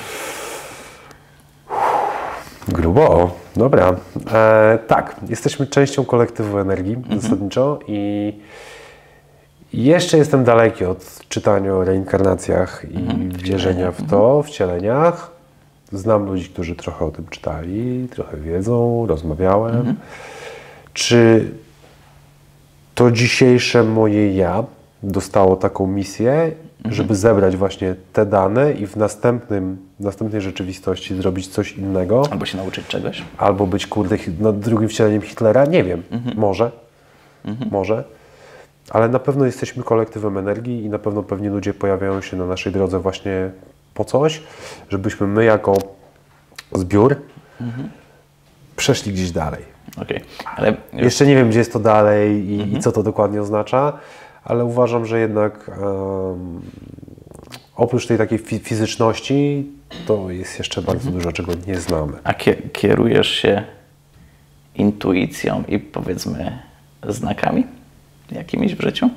Grubo, dobra. E, tak, jesteśmy częścią kolektywu energii mhm. zasadniczo i jeszcze jestem daleki od czytania o reinkarnacjach i mhm. wierzenia w to, mhm. wcieleniach. Znam ludzi, którzy trochę o tym czytali, trochę wiedzą, rozmawiałem. Mhm. Czy to dzisiejsze moje ja dostało taką misję, mhm. żeby zebrać właśnie te dane i w następnym, w następnej rzeczywistości zrobić coś innego. Albo się nauczyć czegoś. Albo być, kurde, no, drugim wcieleniem Hitlera. Nie wiem. Mhm. Może. Mhm. Może. Ale na pewno jesteśmy kolektywem energii i na pewno pewni ludzie pojawiają się na naszej drodze właśnie po coś, żebyśmy my jako zbiór mhm. przeszli gdzieś dalej. Okay. Ale... Jeszcze nie wiem, gdzie jest to dalej i, mhm. i co to dokładnie oznacza, ale uważam, że jednak um, oprócz tej takiej fi fizyczności to jest jeszcze bardzo mhm. dużo, czego nie znamy. A kierujesz się intuicją i powiedzmy znakami jakimiś w życiu?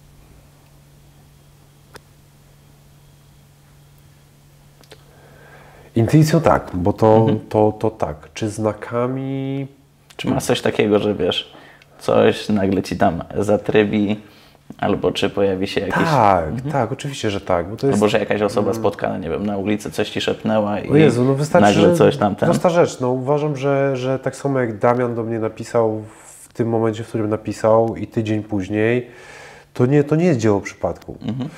Intuicją tak, bo to, mhm. to, to tak. Czy znakami... Czy masz coś takiego, że wiesz, coś nagle ci tam zatrybi, albo czy pojawi się jakiś... Tak, mhm. tak, oczywiście, że tak. Bo to jest... Albo że jakaś osoba spotkana, nie wiem, na ulicy coś ci szepnęła i o Jezu, no wystarczy, nagle coś tam... Ten... Prosta rzecz, no uważam, że, że tak samo jak Damian do mnie napisał w tym momencie, w którym napisał i tydzień później, to nie, to nie jest dzieło przypadku. Mhm.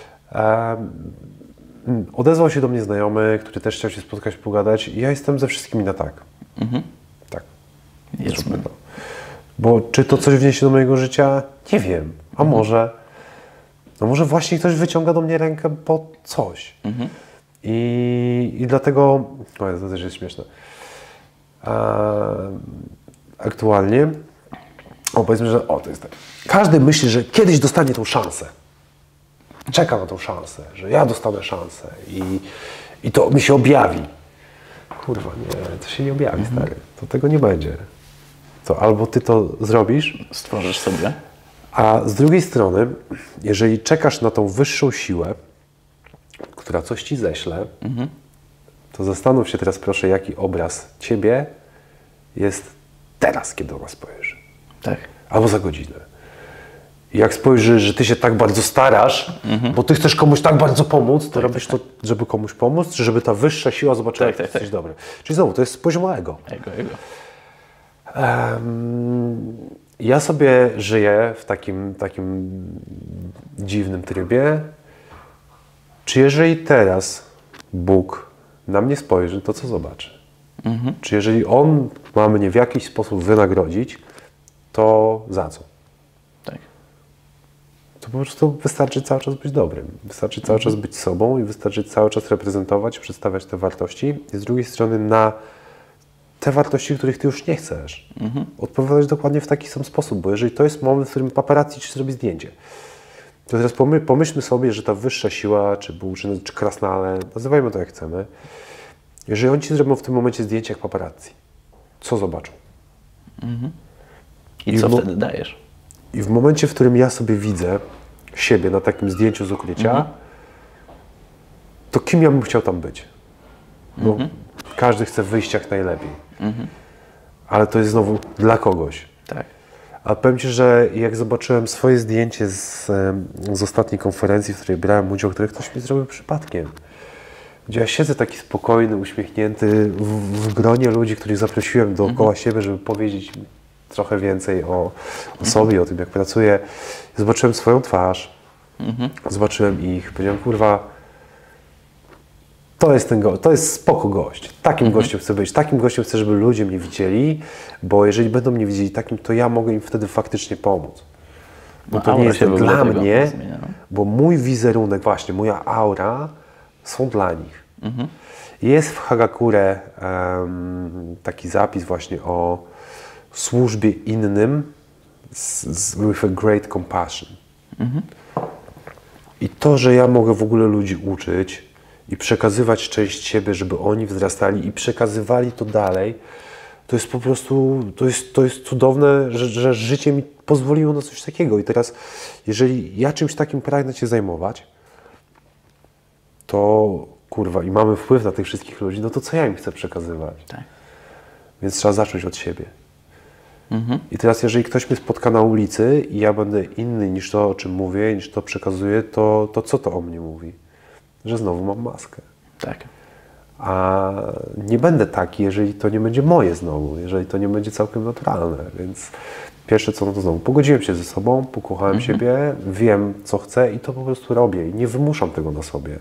Um, odezwał się do mnie znajomy, który też chciał się spotkać, pogadać i ja jestem ze wszystkimi na tak. Mhm. Tak. Jasne. Bo czy to coś wniesie do mojego życia? Nie wiem. A mhm. może? No może właśnie ktoś wyciąga do mnie rękę po coś. Mhm. I, I dlatego... No to też jest śmieszne. A, aktualnie... O, powiedzmy, że... O, to jest tak. Każdy myśli, że kiedyś dostanie tą szansę. Czeka na tą szansę, że ja dostanę szansę i, i to mi się objawi. Kurwa, nie, to się nie objawi, mhm. stary. To tego nie będzie. To albo ty to zrobisz, stworzysz sobie, a z drugiej strony, jeżeli czekasz na tą wyższą siłę, która coś ci ześle, mhm. to zastanów się teraz proszę, jaki obraz ciebie jest teraz, kiedy ona spojrzy. Tak. Albo za godzinę. I jak spojrzysz, że ty się tak bardzo starasz, mhm. bo ty chcesz komuś tak bardzo pomóc, to tak, robisz tak, to, żeby komuś pomóc, czy żeby ta wyższa siła zobaczyła, tak, tak, że to jest tak. dobre. Czyli znowu, to jest z poziomu ego. Ego, ego. Um, ja sobie żyję w takim, takim dziwnym trybie. Czy jeżeli teraz Bóg na mnie spojrzy, to co zobaczy? Mhm. Czy jeżeli On ma mnie w jakiś sposób wynagrodzić, to za co? Tak. To po prostu wystarczy cały czas być dobrym. Wystarczy cały mhm. czas być sobą i wystarczy cały czas reprezentować, przedstawiać te wartości. I z drugiej strony na te wartości, których ty już nie chcesz, mhm. odpowiadać dokładnie w taki sam sposób, bo jeżeli to jest moment, w którym paparazzi ci zrobi zdjęcie, to teraz pomy pomyślmy sobie, że ta wyższa siła, czy Bóg, czy, czy krasnale, nazywajmy to jak chcemy, jeżeli oni ci zrobią w tym momencie zdjęcie jak paparazzi, co zobaczą? Mhm. I, I co wtedy dajesz? I w momencie, w którym ja sobie widzę siebie na takim zdjęciu z ukrycia, mhm. to kim ja bym chciał tam być? Bo mhm. każdy chce wyjść jak najlepiej. Mhm. Ale to jest znowu dla kogoś. Tak. A powiem ci, że jak zobaczyłem swoje zdjęcie z, z ostatniej konferencji, w której brałem udział, które ktoś mi zrobił przypadkiem, gdzie ja siedzę taki spokojny, uśmiechnięty w, w gronie ludzi, których zaprosiłem dookoła mhm. siebie, żeby powiedzieć trochę więcej o, o sobie, mhm. o tym, jak pracuję. Zobaczyłem swoją twarz, mhm. zobaczyłem ich, powiedziałem, kurwa, to jest ten go to jest spoko gość. Takim mhm. gościem chcę być. Takim gościem chcę, żeby ludzie mnie widzieli, bo jeżeli będą mnie widzieli takim, to ja mogę im wtedy faktycznie pomóc. Bo no, to nie jest dla mnie, zmienia, no? bo mój wizerunek, właśnie, moja aura są dla nich. Mhm. Jest w Hagakure um, taki zapis właśnie o służbie innym z, z, with a great compassion. Mhm. I to, że ja mogę w ogóle ludzi uczyć i przekazywać część siebie, żeby oni wzrastali i przekazywali to dalej, to jest po prostu, to jest, to jest cudowne, że, że życie mi pozwoliło na coś takiego. I teraz, jeżeli ja czymś takim pragnę się zajmować, to kurwa, i mamy wpływ na tych wszystkich ludzi, no to co ja im chcę przekazywać? Tak. Więc trzeba zacząć od siebie. Mhm. I teraz, jeżeli ktoś mnie spotka na ulicy i ja będę inny niż to, o czym mówię, niż to przekazuję, to, to co to o mnie mówi? Że znowu mam maskę. Tak. A nie będę taki, jeżeli to nie będzie moje znowu, jeżeli to nie będzie całkiem naturalne. Więc pierwsze co, no to znowu pogodziłem się ze sobą, pokochałem mhm. siebie, wiem co chcę i to po prostu robię. I nie wymuszam tego na sobie.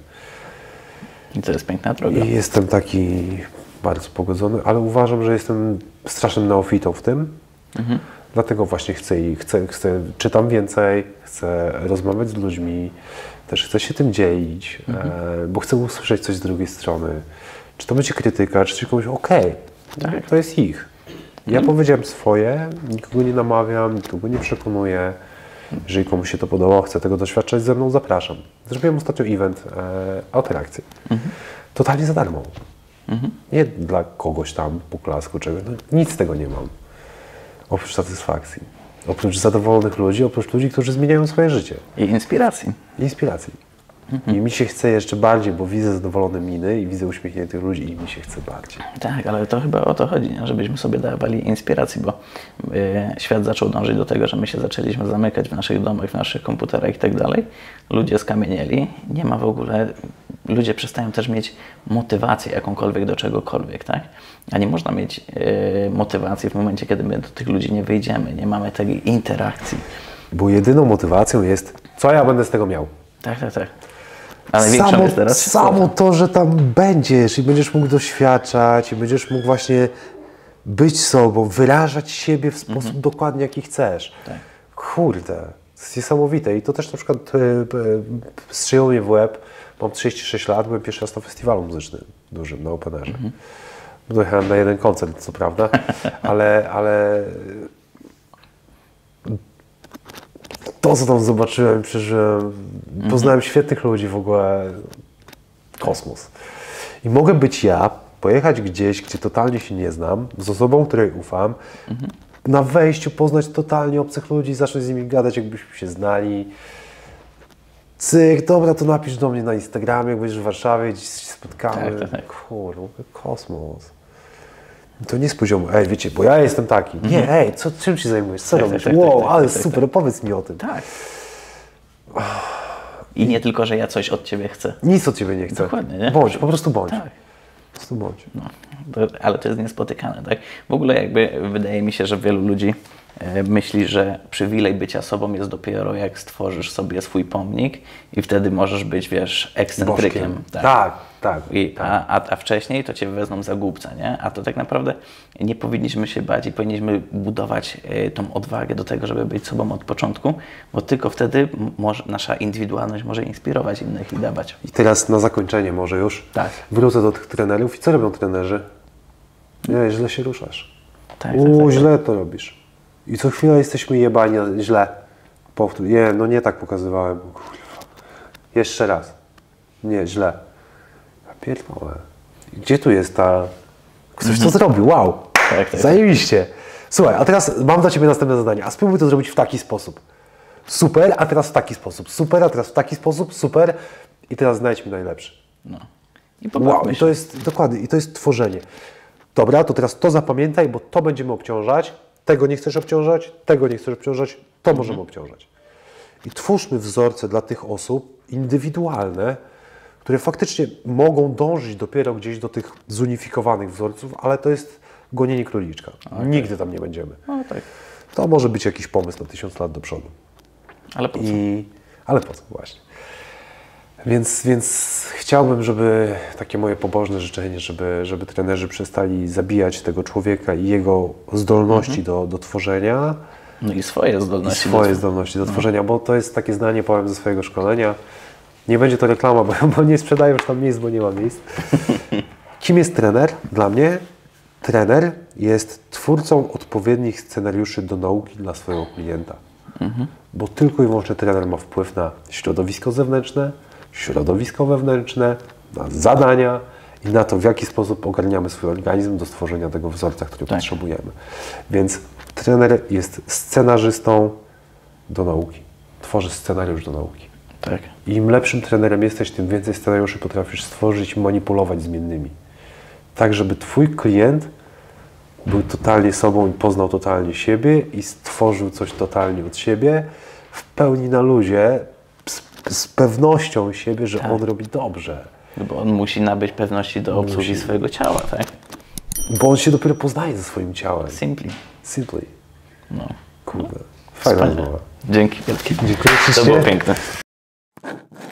I to jest piękna droga. I jestem taki bardzo pogodzony, ale uważam, że jestem strasznym neofitą w tym. Mhm. Dlatego właśnie chcę, i chcę, chcę, czytam więcej, chcę rozmawiać z ludźmi, też chcę się tym dzielić, mhm. e, bo chcę usłyszeć coś z drugiej strony. Czy to będzie krytyka, czy komuś okej, okay, tak. to jest ich. Ja mhm. powiedziałem swoje, nikogo nie namawiam, nikogo nie przekonuję. Jeżeli komuś się to podoba, chce tego doświadczać ze mną, zapraszam. Zrobiłem ostatnio event e, Autoreakcje. Mhm. Totalnie za darmo. Mhm. Nie dla kogoś tam, poklasku, czegoś. No, nic z tego nie mam. Oprócz satysfakcji. Oprócz zadowolonych ludzi, oprócz ludzi, którzy zmieniają swoje życie. I inspiracji. Inspiracji. Mhm. I mi się chce jeszcze bardziej, bo widzę zadowolone miny i widzę uśmiechniętych ludzi i mi się chce bardziej. Tak, ale to chyba o to chodzi, nie? Żebyśmy sobie dawali inspiracji, bo y, świat zaczął dążyć do tego, że my się zaczęliśmy zamykać w naszych domach, w naszych komputerach i tak dalej. Ludzie skamienieli. Nie ma w ogóle... Ludzie przestają też mieć motywację jakąkolwiek do czegokolwiek, tak? A nie można mieć y, motywacji w momencie, kiedy my do tych ludzi nie wyjdziemy, nie mamy tej interakcji. Bo jedyną motywacją jest, co ja będę z tego miał. Tak, tak, tak. Ale samo, jest teraz samo to, że tam będziesz i będziesz mógł doświadczać i będziesz mógł właśnie być sobą, wyrażać siebie w sposób mhm. dokładnie, jaki chcesz. Tak. Kurde, to jest niesamowite. I to też na przykład yy, yy, strzeliło mnie w łeb. Mam trzydzieści sześć lat, byłem pierwszy raz na festiwalu muzycznym dużym, na Openerze. Mhm. Dojechałem na jeden koncert, co prawda, ale, ale to, co tam zobaczyłem, przeżyłem, poznałem mhm. świetnych ludzi w ogóle, kosmos. I mogę być ja, pojechać gdzieś, gdzie totalnie się nie znam, z osobą, której ufam, mhm. na wejściu poznać totalnie obcych ludzi, zacząć z nimi gadać, jakbyśmy się znali. Cyk, dobra, to napisz do mnie na Instagramie, jak będziesz w Warszawie, gdzieś się spotkamy. Tak, tak. Kurde, kosmos. To nie z poziomu, ej, wiecie, bo ja jestem taki. Nie, mhm. ej, co, czym się zajmujesz? Co tak, robisz? Tak, wow, tak, tak, ale tak, super, tak. Opowiedz mi o tym. Tak. I nie tylko, że ja coś od Ciebie chcę. Nic od Ciebie nie chcę. Dokładnie, nie? Bądź, po prostu bądź. Tak. Po prostu bądź. No, to, ale to jest niespotykane, tak? W ogóle jakby wydaje mi się, że wielu ludzi e, myśli, że przywilej bycia sobą jest dopiero jak stworzysz sobie swój pomnik i wtedy możesz być, wiesz, ekscentrykiem. Tak, tak. tak, I, tak. A, a, a wcześniej to Cię wezmą za głupca, nie? A to tak naprawdę nie powinniśmy się bać i powinniśmy budować e, tą odwagę do tego, żeby być sobą od początku, bo tylko wtedy może, nasza indywidualność może inspirować innych i dawać. I teraz na zakończenie może już tak. wrócę do tych trenerów. I co robią trenerzy? Nie, źle się ruszasz. Tak, U, tak, tak, źle to robisz. I co chwilę jesteśmy jebani źle. Powtórz. Nie, no nie tak pokazywałem. Kurwa. Jeszcze raz. Nie, źle. Ja pierdolę. Gdzie tu jest ta... Ktoś to zrobił, wow. Tak, tak, zajebiście. Słuchaj, a teraz mam dla Ciebie następne zadanie. A spróbuj to zrobić w taki sposób. Super, a teraz w taki sposób. Super, a teraz w taki sposób. Super. I teraz znajdź mi najlepszy. No. I wow, i to jest, dokładnie, i to jest tworzenie. Dobra, to teraz to zapamiętaj, bo to będziemy obciążać. Tego nie chcesz obciążać, tego nie chcesz obciążać, to mhm. możemy obciążać. I twórzmy wzorce dla tych osób indywidualne, które faktycznie mogą dążyć dopiero gdzieś do tych zunifikowanych wzorców, ale to jest gonienie króliczka. Okay. Nigdy tam nie będziemy. No, tak. To może być jakiś pomysł na tysiąc lat do przodu. Ale po co? I... Ale po co właśnie. Więc, więc chciałbym, żeby takie moje pobożne życzenie, żeby, żeby trenerzy przestali zabijać tego człowieka i jego zdolności mhm. do, do tworzenia. No i swoje zdolności. I swoje do zdolności do tworzenia, no. Bo to jest takie zdanie, powiem, ze swojego szkolenia. Nie będzie to reklama, bo, bo nie sprzedaję już tam miejsc, bo nie ma miejsc. Kim jest trener dla mnie? trener jest twórcą odpowiednich scenariuszy do nauki dla swojego klienta. Mhm. Bo tylko i wyłącznie trener ma wpływ na środowisko zewnętrzne, środowisko wewnętrzne, na zadania i na to, w jaki sposób ogarniamy swój organizm do stworzenia tego wzorca, który tak. potrzebujemy. Więc trener jest scenarzystą do nauki. Tworzy scenariusz do nauki. Tak. I im lepszym trenerem jesteś, tym więcej scenariuszy potrafisz stworzyć i manipulować zmiennymi. Tak, żeby twój klient był totalnie sobą i poznał totalnie siebie i stworzył coś totalnie od siebie, w pełni na luzie, z, z pewnością siebie, że tak. on robi dobrze. Bo on musi nabyć pewności do obsługi musi. swojego ciała, tak? Bo on się dopiero poznaje ze swoim ciałem. Simply. Simply. No. Kurde. Fajna rozmowa. Dzięki wielkie. Dziękuję. To było piękne.